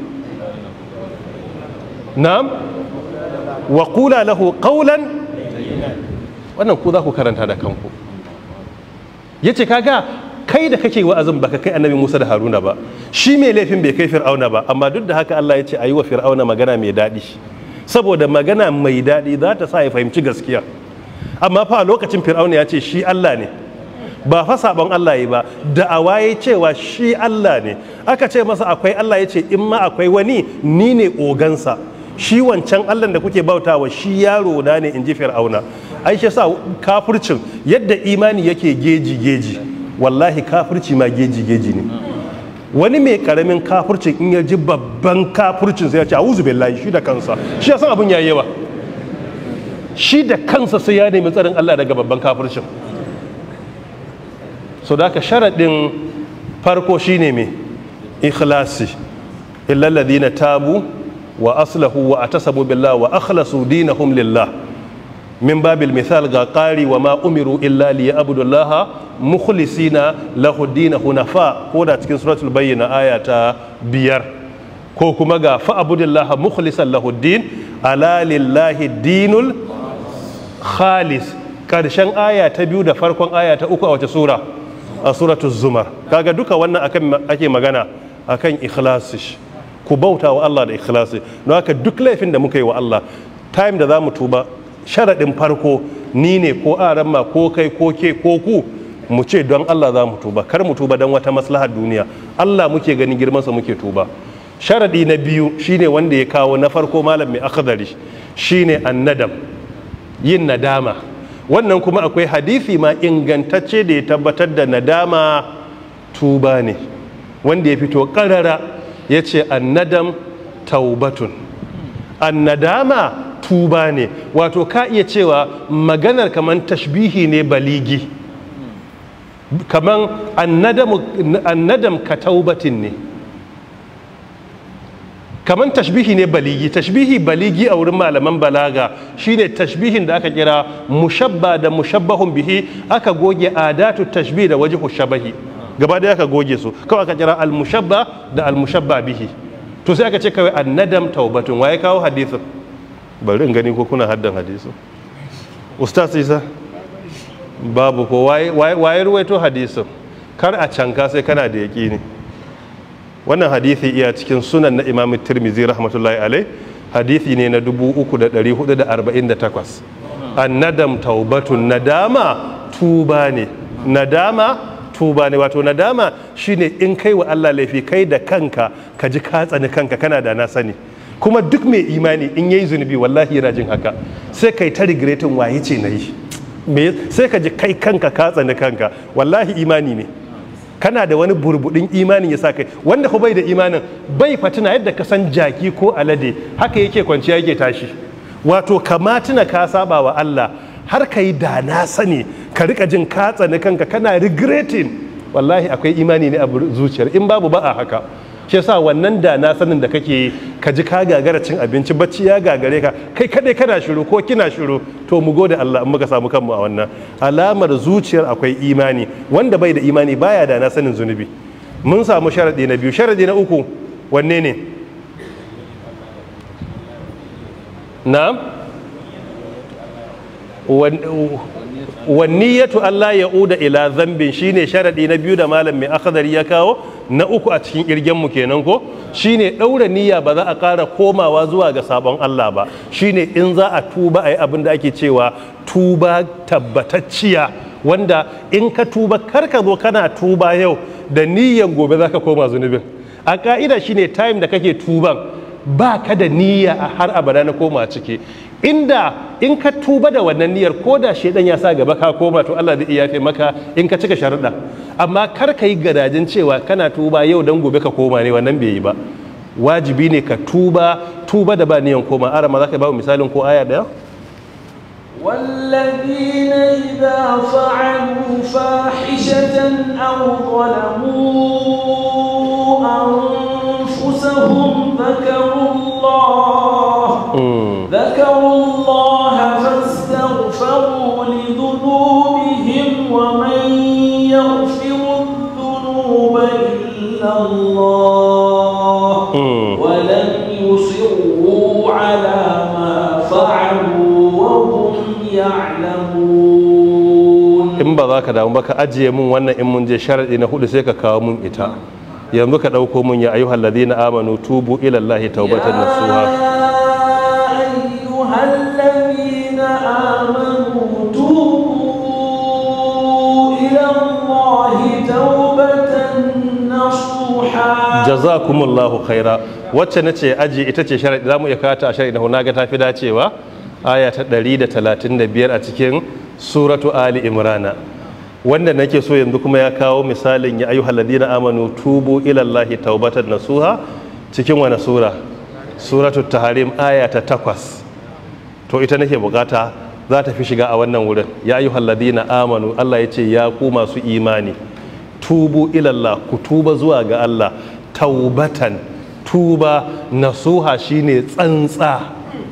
Na'am, wa qula lahu qawlan, wannan ku za ku karanta da kanku. Yace kaga kai da kake wa'azin baka kai annabi Musa da Haruna ba, shi mai laifin bai kai fir'auna ba, amma duk da haka Allah ya ce ayi wa fir'auna magana mai daɗi, saboda magana mai daɗi za ta sa ya fahimci gaskiya. Amma fa a lokacin fir'auna ya ce shi Allah ne, ba fa sabon Allah yi ba, da'awa ya cewa shi Allah ne. Aka ce masa akwai Allah, ya ce in ma akwai wani ni ne ogansa, shi wancan Allah da kuke bautawa shi yaro na ne, in ji fir'auna. Ai shi sa kafircin yadda imani yake geji wallahi kafirci ma geji ne. Wani mai karamin kafircin in ya ji babban kafircin sai ya ce a'udhu billahi, shi da kansa shi ya san abun yayi yawa, shi da kansa sai ya nemi tsarin Allah daga babban kafircin. So da ka sharaɗin farko shine me? Ikhlasi. Illal ladina tabu wa aslahu wa atasabu billah wa akhlasu dinahum lillah. Min babil misal ga ƙari wa ma umiru illa liya'budullaha mukhlisina lahu din hunafa, ko da cikin suratul bayyina aya ta 5, ko kuma ga fa'budillaha mukhlisan lahu din ala lillahi dinul khalis, ƙarshen aya ta 2 da farkon aya ta 3 a wace sura? A suratul zumar. Kaga duka wannan akan ake magana akan ikhlasi, ku bauta wa Allah da ikhlasi. Don haka duk laifin da muka yi wa Allah, time da za mu tuba, sharaɗin farko ni ne ko aramma ko kai ko ke ko ku, mu ce don Allah za mu tuba, kar mu tuba don wata maslahar duniya. Allah muke ganin girmansa muke tuba. Sharaɗi na biyu shine wanda ya kawo na farko malam mai akhdari, shine annadam, yin nadama. Wannan kuma akwai hadisi ma ingantacce da ya tabbatar da nadama tuba ne, wanda ya fito karara ya ce annadam taubatun, annadama tuba ne. Wato ka iya cewa maganar kaman tashbihi ne baligi, kaman annadam ka taubatin ne, kaman tashbihi ne baligi. Tashbihi baligi a wurin malaman balaga shine tashbihin da aka kira mushabba da mushabbahun bihi, aka goge adatu tashbih da wajhu shabahi, gaba da aka goge su, kawai aka kira al-mushabba da al-mushabba bihi. To sai aka ce kawai annadam taubatun. Waye kawo hadisin? Bari in gani ko kuna haddan hadisin. Ustaz Isa babu ko waye ruwaito hadisin? Kar a canka sai kana da yaqini. Wannan hadisi iya cikin sunan na Imam Tirmidhi rahmatullahi alai, hadisi ne na 3448. Annadam taubatun, nadama tuba ne, nadama tuba ne. Wato nadama shine in kai wa Allah laifi kai da kanka ka ji ka tsani kanka, kana da na sani. Kuma duk mai imani in yayi zunubi wallahi yana jin haka, sai kai ta regretin waye ce nayi, sai ka ji kai kanka ka tsani kanka. Wallahi imani ne, kana da wani burbudin imanin ya sa kai. Wanda ku bai da imanin bai fatina yadda ka san jaki ko alade, haka yake kwanciya yake tashi. Wato kama tuna ka saba wa Allah har ka yi da na sani, ka rika jin ka tsani kanka, kana regreting. Wallahi akwai imani ne a zuciyar, in babu ba a haka. Shi yasa wannan da na sanin da kake, ka ji ka gagara cin abinci, bacci ya gagare ka, kai kadai kana shiru ko kina shiru, to mu gode Allah in muka samu kanmu a wannan alamar zuciyar akwai imani. Wanda bai da imani baya da na sanin zunubi. Mun samu sharadi na biyu. Sharadi na uku wanne ne? Na'am, wanniyatu Allah ya uda ila zambin shine sharadi na biyu da malam mai akhdari ya kawo. Na uku a cikin kirgen mu kenan ko, shine daura niyya ba za a ƙara komawa zuwa ga sabon Allah ba. Shine in za a tuba ayi abin da ake cewa tuba tabbatacciya, wanda in ka tuba kar ka zo kana tuba yau da niyyan gobe za ka koma zunubin. A ka'ida shine time da kake tuban ba ka da niyya a har abada na koma ciki. Inda in ka tuba da wannan niyyar, ko da shedan ya sa gaba ka koma, to Allah zai iya yafe maka in ka cika sharuɗa. Amma kar ka yi gadajin cewa kana tuba yau dan gobe ka koma ne, wannan bai yi ba. Wajibi ne ka tuba da ba niyan koma. Arama za ka ba misalin ko aya daya? والذين إذا فعلوا فاحشة أو ظلموا أنفسهم ذكروا الله فاستغفروا ولم يصروا على ما فعلوا وهم يعلمون. in ba za ka damu ba ka ajiye mun wannan, in mun je sharadi na hudu sai ka kawo mun ita. yanzu ka dauko mun ya ayyuhal ladina amanu tubu ila allahi tawbatan nasuha. ayyuhal ladina amanu tubu ila allahi tawbatan nasuha. jazakumullahu khaira. wacce nace aji ita ce sharadi, zamu iya kata a sharadi na hudu, naga tafi dacewa. aya ta 135 a cikin suratu ali imrana. wanda nake so yanzu kuma ya kawo misalin ya ayyuhal ladina amanu tubu ila allahi taubatan nasuha cikin wani sura? suratul tahrim aya ta 8. to ita nake bukata, za ta fi shiga a wannan wurin. ya ayyuhal ladina amanu, Allah ya ce ya ku masu imani, tubu ila Allah, ku tuba zuwa ga Allah, taubatan, tuba, nasuha shine tsantsa,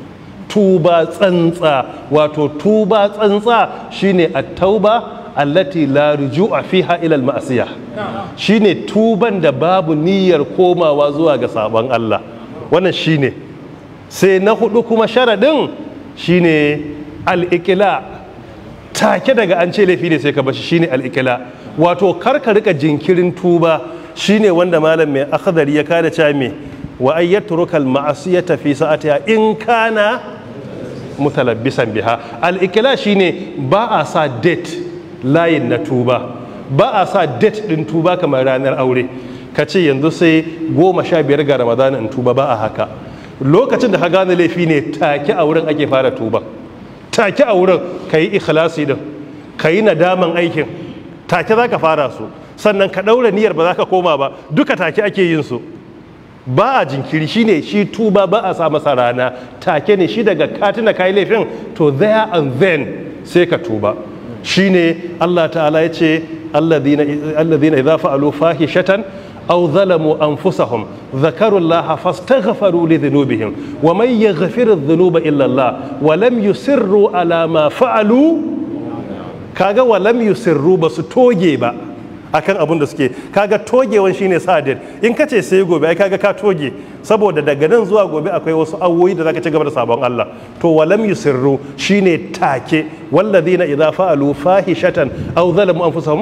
tuba tsantsa. wato tuba tsantsa shine at-tauba allati la rujua fiha ila al-ma'siyah, shine tuban da babu niyyar komawa zuwa ga sabon Allah. wannan shine. sai na hudu kuma sharadin shine al-iqla, take daga an ce laifi ne sai ka bashi, shine al-iqla. wato karka rika jinkirin tuba, shine wanda malam mai akhdari ya kada cha me wa ayyatruka al-ma'siyata fi sa'atiha in kana mutalabbisan biha. al-iqla shine ba a sa date layin na tuba, ba a sa date din tuba kamar ranar aure ka ce yanzu sai 15 ga Ramadan in tuba, ba a haka. lokacin da ka gane laifi ne take a wurin ake fara tuba, take a wurin ka yi ikhlasi din, ka yi nadaman aikin, take za ka fara su, sannan ka ɗaura niyyar ba za ka koma ba, duka take ake yin su, ba a jinkiri. shine shi tuba ba a sa masa rana, take ne shi daga katina ka yi laifin to there and then sai ka tuba. shine Allah ta'ala ya ce alladhina idza fa'alu fahishatan aw zalamu anfusahum dhakaru Allah fastaghfaru li dhunubihim wa man yaghfiru dhunuba illa Allah wa lam yusirru ala ma fa'alu. kaga wa lam yusirru, ba su toge ba akan abin da suke. kaga togewan shine sadid. in kace sai gobe ai kaga ka toge, saboda daga nan zuwa gobe akwai wasu awoyi da zaka ci gaba da sabon Allah. to walam yusirru shine take. walladhina idza fa'alu fahishatan aw zalamu anfusahum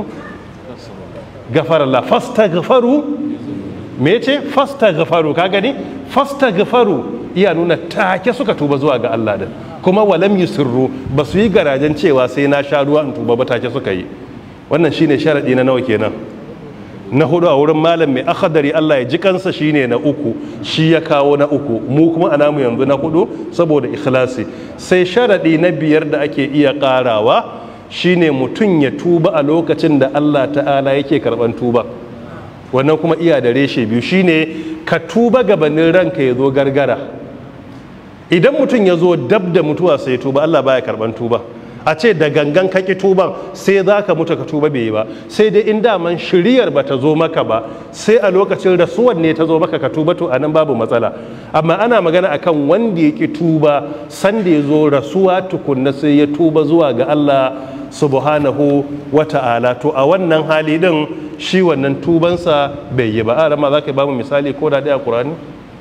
ghafara Allah fastaghfaru. me yace fastaghfaru? ka gani fastaghfaru iya nuna take suka tuba zuwa ga Allah din. kuma walam yusirru, ba su yi garajen cewa sai na sha ruwa in tuba ba, take suka yi. wannan shine sharadi na nawa kenan? na hudu a wurin malam mai akhdari, Allah ya ji kansa, shine na uku. shi ya kawo na uku, mu kuma ana mu yanzu na hudu saboda ikhlasi. sai sharadi na biyar da ake iya karawa shine mutum ya tuba a lokacin da Allah ta'ala yake karban tuba. wannan kuma iya da reshe biyu, shine ka tuba gabanin ranka ya zo gargara. idan mutum ya zo dab da mutuwa sai ya tuba, Allah baya karban tuba. a ce da gangan kaki tuban sai za ka mutu ka tuba bai yi ba, sai dai in daman shiriyar ba ta zo maka ba, sai a lokacin rasuwar ne ta zo maka ka tuba, to anan babu matsala. amma ana magana akan wanda ya ki tuba sanda ya zo rasuwa tukunna sai ya tuba zuwa ga Allah subhanahu wa ta'ala, to a wannan hali din shi wannan tubansa bai yi ba. a rama za ka ba mu misali ko da ɗaya Qur'ani?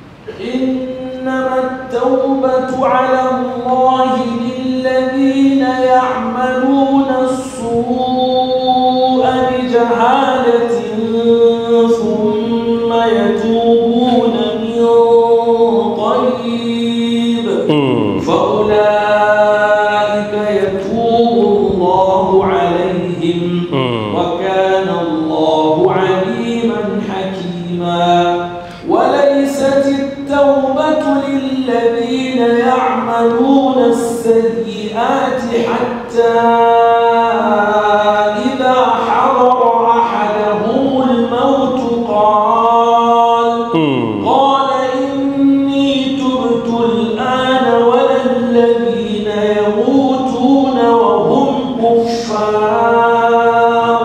إنما التوبة على الله للذين يعملون السوء بجهالة ثم يتوبون من قريب فأولئك يتوب الله عليهم وكان الله عليما حكيما. وليست التوبة للذين يعملون السيئات حتى إذا حضر أحدهم الموت قال إني تبت الآن ولا الذين يموتون وهم كفار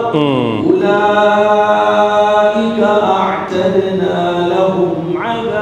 أولئك أعتدنا لهم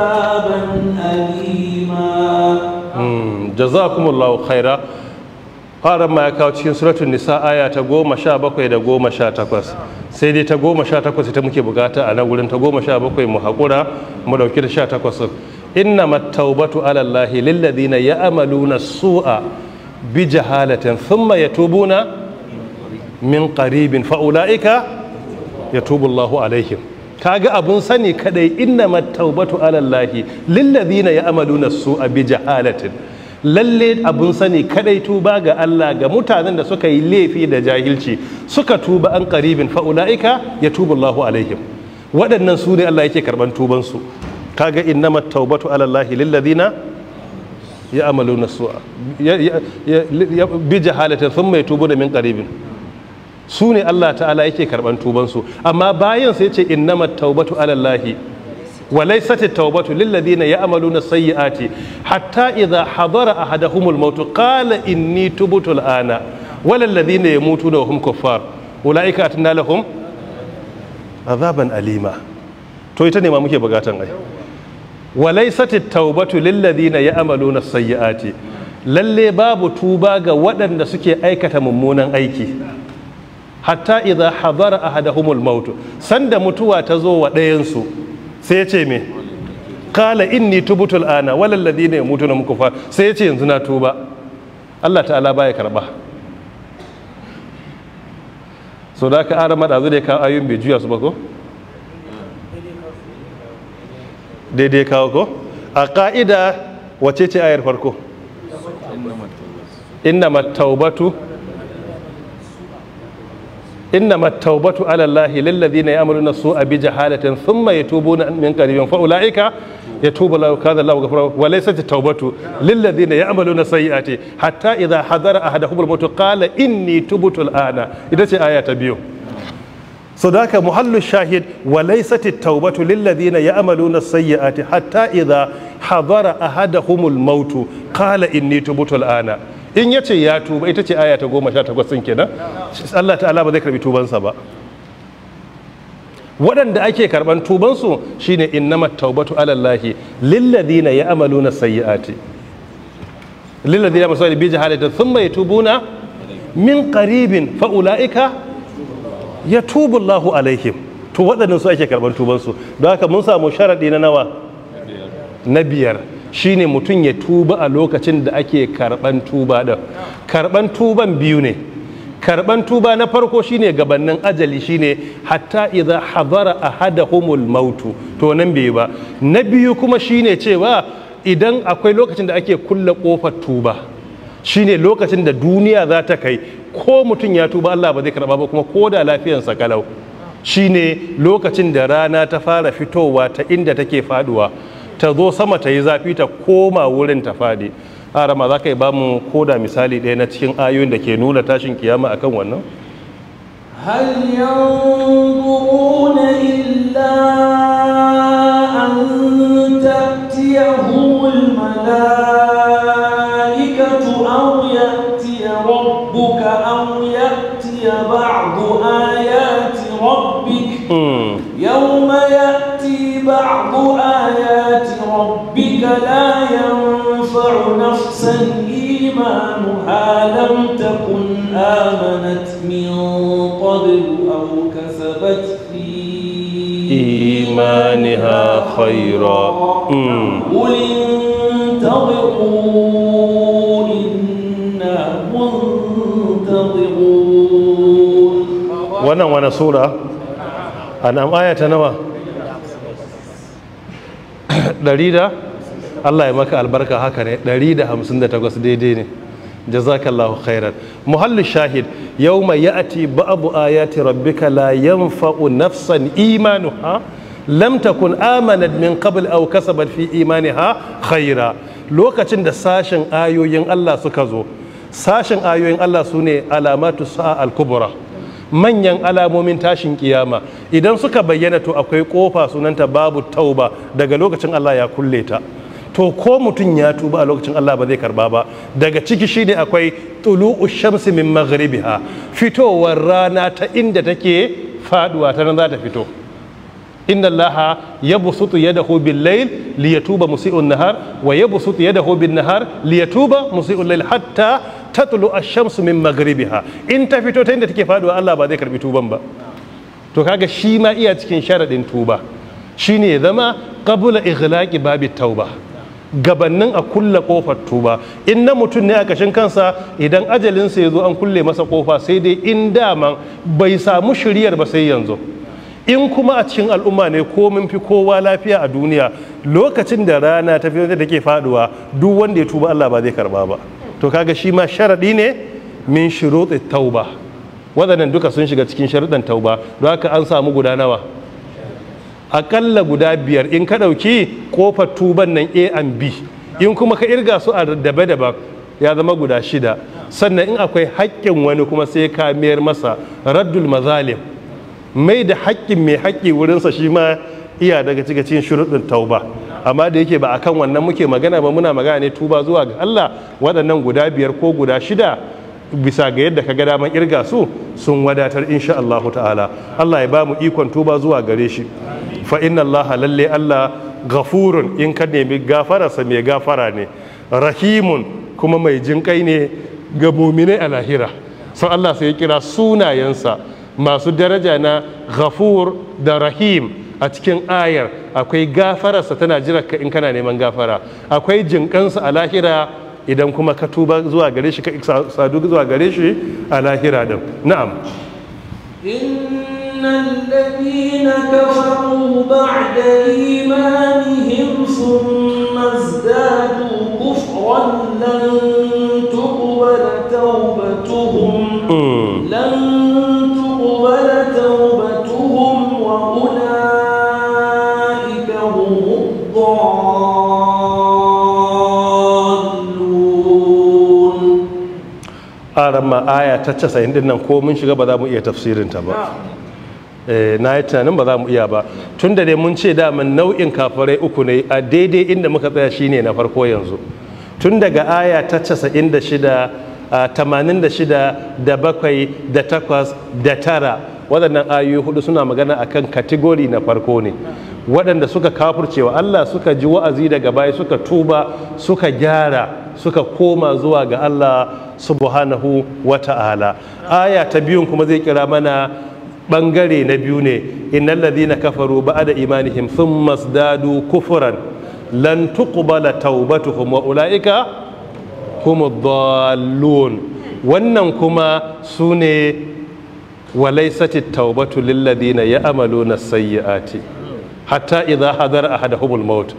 عذابا أليما. jazakumullahu khaira. faran ma ya kawo cikin suratul nisa aya ta 17 da 18, sai dai ta 18 ita muke bukata a nan wurin, ta 17 mu haƙura mu dauki da 18. innamat tawbatu ala allahi lil ladina ya'maluna su'a bi jahalatin thumma yatubuna min qaribin fa ulaika yatubu Allahu alaihim. kaga abun sani kadai, innamat tawbatu ala allahi lil ladina ya'maluna su'a bi jahalatin, lalle abun sani kadai tuba ga Allah ga mutanen da suka yi laifi da jahilci suka tuba an qaribin fa ulaika yatubu Allahu alaihim. waɗannan su ne Allah yake karban tuban su. kaga innamat tawbatu ala allahi lil ladina ya'maluna su'a bi jahalatin thumma yatubuna min qaribin, su ne Allah ta'ala yake karban tuban su. amma bayan sai ce innamat tawbatu ala allahi wa laysat at-tawbatu lil ladina ya'maluna sayyi'ati hatta idha hadara ahaduhumul maut qala inni tubtu al-ana wal ladina yamutuna wa hum kuffar ulaika atna lahum azaban alima. to ita ne ma muke bukatan ai. wa laysat at-tawbatu lil ladina ya'maluna sayyi'ati, lalle babu tuba ga waɗanda suke aikata mummunan aiki. hatta idha hadara ahaduhumul maut, sanda mutuwa ta zo wa ɗayan su sai ya ce me, kala inni tubtu al'ana walal ladina yamutuna min kufar, sai ya ce yanzu na tuba. Allah ta'ala baya karba. so da ka ara madazu da ka ayoyin bai juya su ba ko daidai kawo ko a ka'ida wace ce ayar farko? innamat tawbatu ala Allahi lil ladina ya'maluna su'a bi jahalatin thumma yatubuna min qaribin fa ulaika yatubu Allahu kana Allahu ghafurur wa laysat at-tawbatu lil ladina ya'maluna sayyi'ati hatta idha hadara ahaduhumul maut qala inni tubtu al-ana. ita ce aya ta biyu. so da ka muhallu shahid wa laysat at-tawbatu lil ladina ya'maluna sayyi'ati hatta idha hadara ahaduhumul maut qala inni tubtu al-ana. in ya ce ya tuba, ita ce aya ta 18 sun kenan. Allah ta'ala ba zai karbi tubansa ba. waɗanda ake karban tubansu shine innamat taubatu ala Allahi lilladhina ya'maluna sayyi'ati, lilladhina ya'maluna bi jahalatin thumma yatubuna min qaribin fa ulaika yatubu Allahu alaihim. to waɗannan su ake karban tubansu. don haka mun samu sharadi na nawa? na 5 shine mutum ya tuba a lokacin da ake karban tuba da karban tuban biyu ne. karban tuba na farko shine gabanin ajali, shine hatta idza hadara ahaduhumul mautu, to nan bai ba. na biyu kuma shine cewa idan akwai lokacin da ake kulle kofar tuba, shine lokacin da duniya za ta kai ko mutum ya tuba Allah ba zai karba ba, kuma ko da lafiyarsa kalau. shine lokacin da rana ta fara fitowa ta inda take faduwa, ta zo sama ta yi zafi ta koma wurin ta fadi. arama za ka yi ba mu koda misali ɗaya na cikin ayoyin da ke nuna tashin kiyama akan wannan? هل ينظرون إلا أن تأتيهم الملائكة أو يأتي ربك أو يأتي بعض آيات ربك يوم يأتي بعض آيات ربك لا ينفع نفسا إيمانها لم تكن آمنت من قبل أو كسبت في إيمانها خيرا قل انتظروا إنا منتظرون. وانا سورة أنا آية نوى دريدة Allah ya maka albarka. haka ne 158 daidai ne. jazakallahu khairan. muhallu shahid yawma ya'ti ba'du ayati rabbika la yanfa'u nafsan imanuha lam takun amanat min qabl aw kasabat fi imaniha khaira. lokacin da sashen ayoyin Allah suka zo, sashen ayoyin Allah sune alamatu sa'a al-kubra, manyan alamomin tashin kiyama. idan suka bayyana to akwai kofa sunanta babu tauba, daga lokacin Allah ya kulle ta. to ko mutum ya tuba a lokacin Allah ba zai karba ba. daga ciki shine akwai tulu'u shamsi min maghribiha, fitowar rana ta inda take faduwa ta nan za ta fito. inna allaha yabsutu yadahu bil layl liyatuba musii'un nahar wa yabsutu yadahu bin nahar liyatuba musii'ul layl hatta tatlu ash-shamsu min maghribiha, in ta fito ta inda take faduwa Allah ba zai karbi tuban ba. To kaga shi ma iya cikin sharadin tuba shine ya zama qabla ighlaqi babi tauba, gabannin a kulle kofar tuba. In na mutum ne a kashin kansa, idan ajalinsa ya zo an kulle masa kofa, sai dai in daman bai samu shiriyar ba sai yanzu. In kuma a cikin al'umma ne, ko mun fi kowa lafiya a duniya, lokacin da rana ta fito da take faduwa, duk wanda ya tuba Allah ba zai karba ba. To kaga shi ma sharadi ne min shuruɗit tauba. Waɗannan duka sun shiga cikin sharuɗan tauba. Don haka an samu guda nawa? Akalla guda 5 in ka ɗauki ƙofar tuban nan A and B, in kuma ka irga su a daban-daban ya zama guda 6. Sannan in akwai haƙƙin wani kuma sai ka mayar masa raddul mazalim, mai da haƙƙin mai haƙƙi wurinsa, shi ma iya daga cikin shuruɗin tauba. Amma da yake ba akan wannan muke magana ba, muna magana ne tuba zuwa ga Allah. Waɗannan guda 5 ko guda 6 bisa ga yadda ka ga daman irga su sun wadatar insha Allah ta'ala. Allah ya ba mu ikon tuba zuwa gare shi. Fa inna Allah, lalle Allah, ghafurun, in ka nemi gafararsa mai gafara ne, rahimun kuma mai jinkai ne ga mu'minai a lahira. So Allah sai ya kira sunayensa masu daraja na ghafur da rahim a cikin ayar. Akwai gafararsa tana jira ka in kana neman gafara, akwai jinkansa a lahira idan kuma ka tuba zuwa gare shi, ka sadu zuwa gare shi a lahira din. Na'am. الذين كفروا بعد إيمانهم ثم ازدادوا كفرا لن تقبل توبتهم وأولئك هم الضالون. أرمى آية تتشسى عندنا كومن شغا بدا مو إيه تفسير تبا. Na yi tunanin ba za mu iya ba, tun da dai mun ce daman nau'in kafirai uku ne, a daidai inda muka tsaya shine na farko yanzu. Tun daga aya ta 96, 86 da 7 da 8 da 9, waɗannan ayoyi hudu suna magana akan kategori na farko ne, waɗanda suka kafircewa Allah, suka ji wa'azi daga baya, suka tuba, suka gyara, suka koma zuwa ga Allah subhanahu wa ta'ala. Aya ta biyun kuma zai kira mana bangare na biyu ne, innal ladhina kafaru ba'da imanihim thumma zdadu kufran lan tuqbala taubatuhum wa ulaika humud dallun. Wannan kuma sune walaisatit taubatu lil ladina ya'maluna sayyiati hatta idha hadara ahaduhumul maut.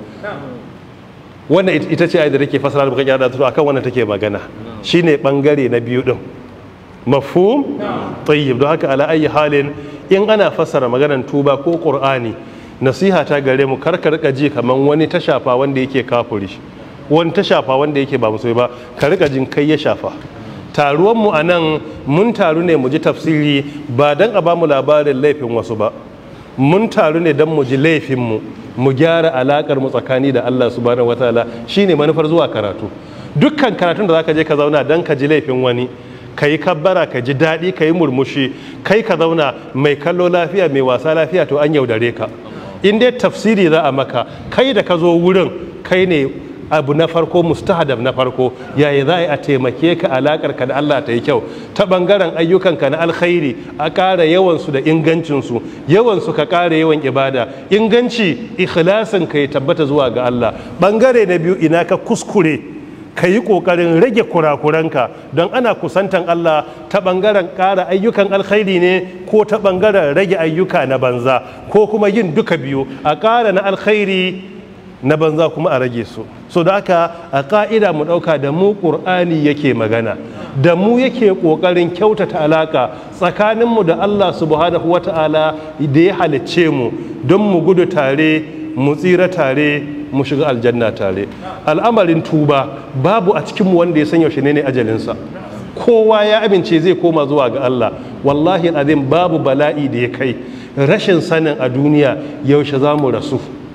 Wannan ita ce ayat da take fasara da bukatar da akan wannan take magana, shine bangare na biyu din. Mafhum? Tayyib. Don haka ala ayi halin, in ana fassara maganar tuba ko qur'ani, nasiha ta gare mu kar ka rika ji kaman wani ta shafa wanda yake kafiri, wani ta shafa wanda yake ba musulmi ba, ka rika jin kai ya shafa. Taruwan mu anan mun taru ne mu ji tafsiri, ba dan a ba mu labarin laifin wasu ba, mun taru ne dan mu ji laifin mu gyara alakar mu tsakani da Allah subhanahu wataala. Shine manufar zuwa karatu. Dukkan karatun da zaka je ka zauna dan ka ji laifin wani, ka yi kabbara, ka ji daɗi, ka yi murmushi, kai ka zauna mai kallo lafiya mai wasa lafiya, to an yaudare ka. In dai tafsiri za a maka, kai da ka zo wurin, kai ne abu na farko, mustahadaf na farko, yaya za a taimake ka alakar ka da Allah ta yi kyau, ta bangaren ayyukanka na alkhairi a ƙara yawansu da ingancinsu, yawansu ka ƙara yawan ibada, inganci ikhlasin ka ya tabbata zuwa ga Allah. Bangare na biyu, ina ka kuskure, ka yi ƙoƙarin rage kurakuranka, don ana kusantan Allah ta ɓangaren ƙara ayyukan alkhairi ne ko ta ɓangaren rage ayyuka na banza, ko kuma yin duka biyu, a ƙara na alkhairi, na banza kuma a rage su. So da aka a ƙa'ida mu ɗauka da mu ƙur'ani yake magana, da mu yake ƙoƙarin kyautata alaƙa tsakaninmu da Allah subhanahu wa ta'ala da ya halicce mu don mu gudu tare, mu tsira tare, mu shiga aljanna tare. Al'amarin tuba babu a cikinmu wanda ya san yaushe ne ajalinsa, kowa ya amince zai koma zuwa ga Allah. Wallahi azim, babu bala'i da ya kai rashin sanin a duniya yaushe za mu rasu,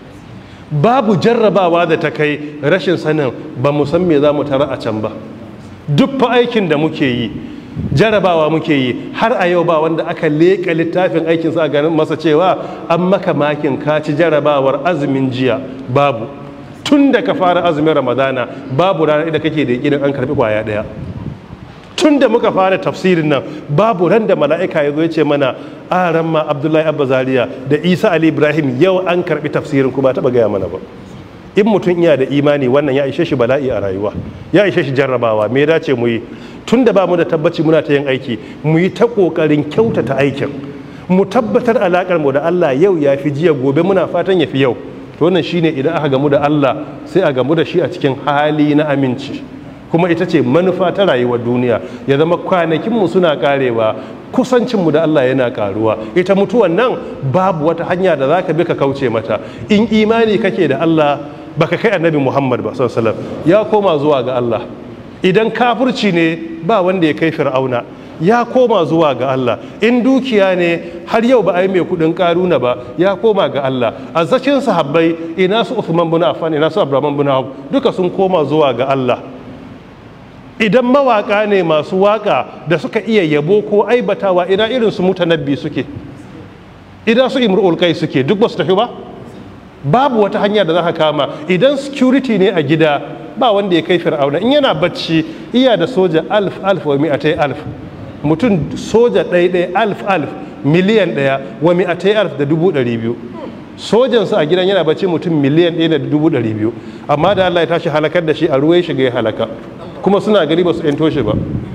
babu jarrabawa da ta kai rashin sanin ba mu san me za mu tara a can ba. Duk fa aikin da muke yi jarrabawa muke yi, har a yau ba wanda aka leƙa littafin aikinsa a ganin masa cewa an maka makin ka ci jarrabawar azumin jiya. Babu. Tun da ka fara azumin ramadana babu ranar da kake da yakinin an karbi kwaya daya. tun da muka fara tafsirin nan babu ran da mala'ika ya zo ya ce mana aran ma Abdullahi Abba Zaria da Isa Ali Ibrahim yau an karbi tafsirin ku, ba taba gaya mana ba. In mutum iya da imani wannan ya ishe shi bala'i a rayuwa, ya ishe shi jarrabawa. Me ya dace mu yi? Tun da ba mu da tabbaci muna ta yin aiki, mu yi ta ƙoƙarin kyautata aikin, mu tabbatar alaƙar mu da Allah yau ya fi jiya, gobe muna fatan ya fi yau. To wannan shine idan aka gamu da Allah sai a gamu da shi a cikin hali na aminci, kuma ita ce manufa ta rayuwar duniya, ya zama kwanakinmu suna karewa, kusancinmu da Allah yana karuwa. Ita mutuwan nan babu wata hanya da za ka bi ka kauce mata. In imani kake da Allah baka kai annabi Muhammad ba sallallahu alaihi wasallam, ya koma zuwa ga Allah. Idan kafirci ne ba wanda ya kai Fir'auna, ya koma zuwa ga Allah. In dukiya ne har yau ba a yi mai kudin Karuna ba, ya koma ga Allah. A zakin sahabbai ina su Uthman bin Affan, ina su Abdurrahman bin Auf, duka sun koma zuwa ga Allah. Idan mawaka ne masu waka da suka iya yabo ko aibatawa, ina irin su Mutanabbi suke, ina su Imrul Qais suke, duk ba su tafi ba. Babu wata hanya da za ka kama. Idan security ne a gida ba wanda ya kai Fir'auna. In yana bacci iya da soja alf wa mi'atai alf, mutum soja ɗaya alf miliyan ɗaya wa mi'atai alf da 200,000. Sojansa a gidan yana bacci mutum miliyan 1 da 200,000, amma da Allah ya tashi halakar da shi a ruwa ya shiga ya halaka, kuma suna gari ba su yanto shi ba.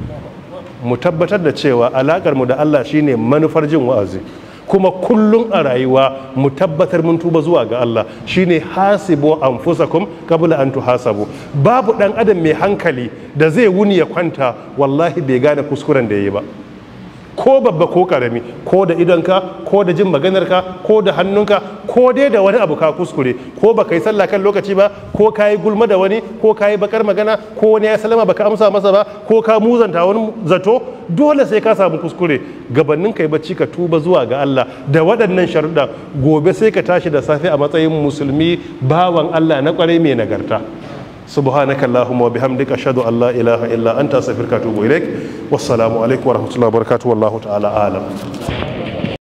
Mu tabbatar da cewa alakar mu da Allah shine manufar jin wa'azi, kuma kullum a rayuwa mu tabbatar mun tuba zuwa ga Allah. Shine hasibu anfusakum qabla an tuhasabu. Babu dan adam mai hankali da zai wuni ya kwanta wallahi bai gane kuskuren da yayi ba, ko babba ko karami, ko da idonka, ko da jin maganarka, ko da hannunka, ko dai da wani abu ka kuskure, ko baka yi sallah kan lokaci ba, ko ka yi gulma da wani, ko ka yi bakar magana, ko wani ya salama baka amsa masa ba, ko ka muzanta wani zato, dole sai ka samu kuskure. Gabanin kai bacci ka tuba zuwa ga Allah da waɗannan sharuɗa, gobe sai ka tashi da safe a matsayin musulmi, bawan Allah na ƙwarai mai nagarta. subhanaka allahumma wa bihamdika ashhadu an la ilaha illa anta astaghfiruka wa atubu ilaik. Wassalamu alaikum wa rahmatullahi wa barakatuh. Wallahu ta'ala a'lam.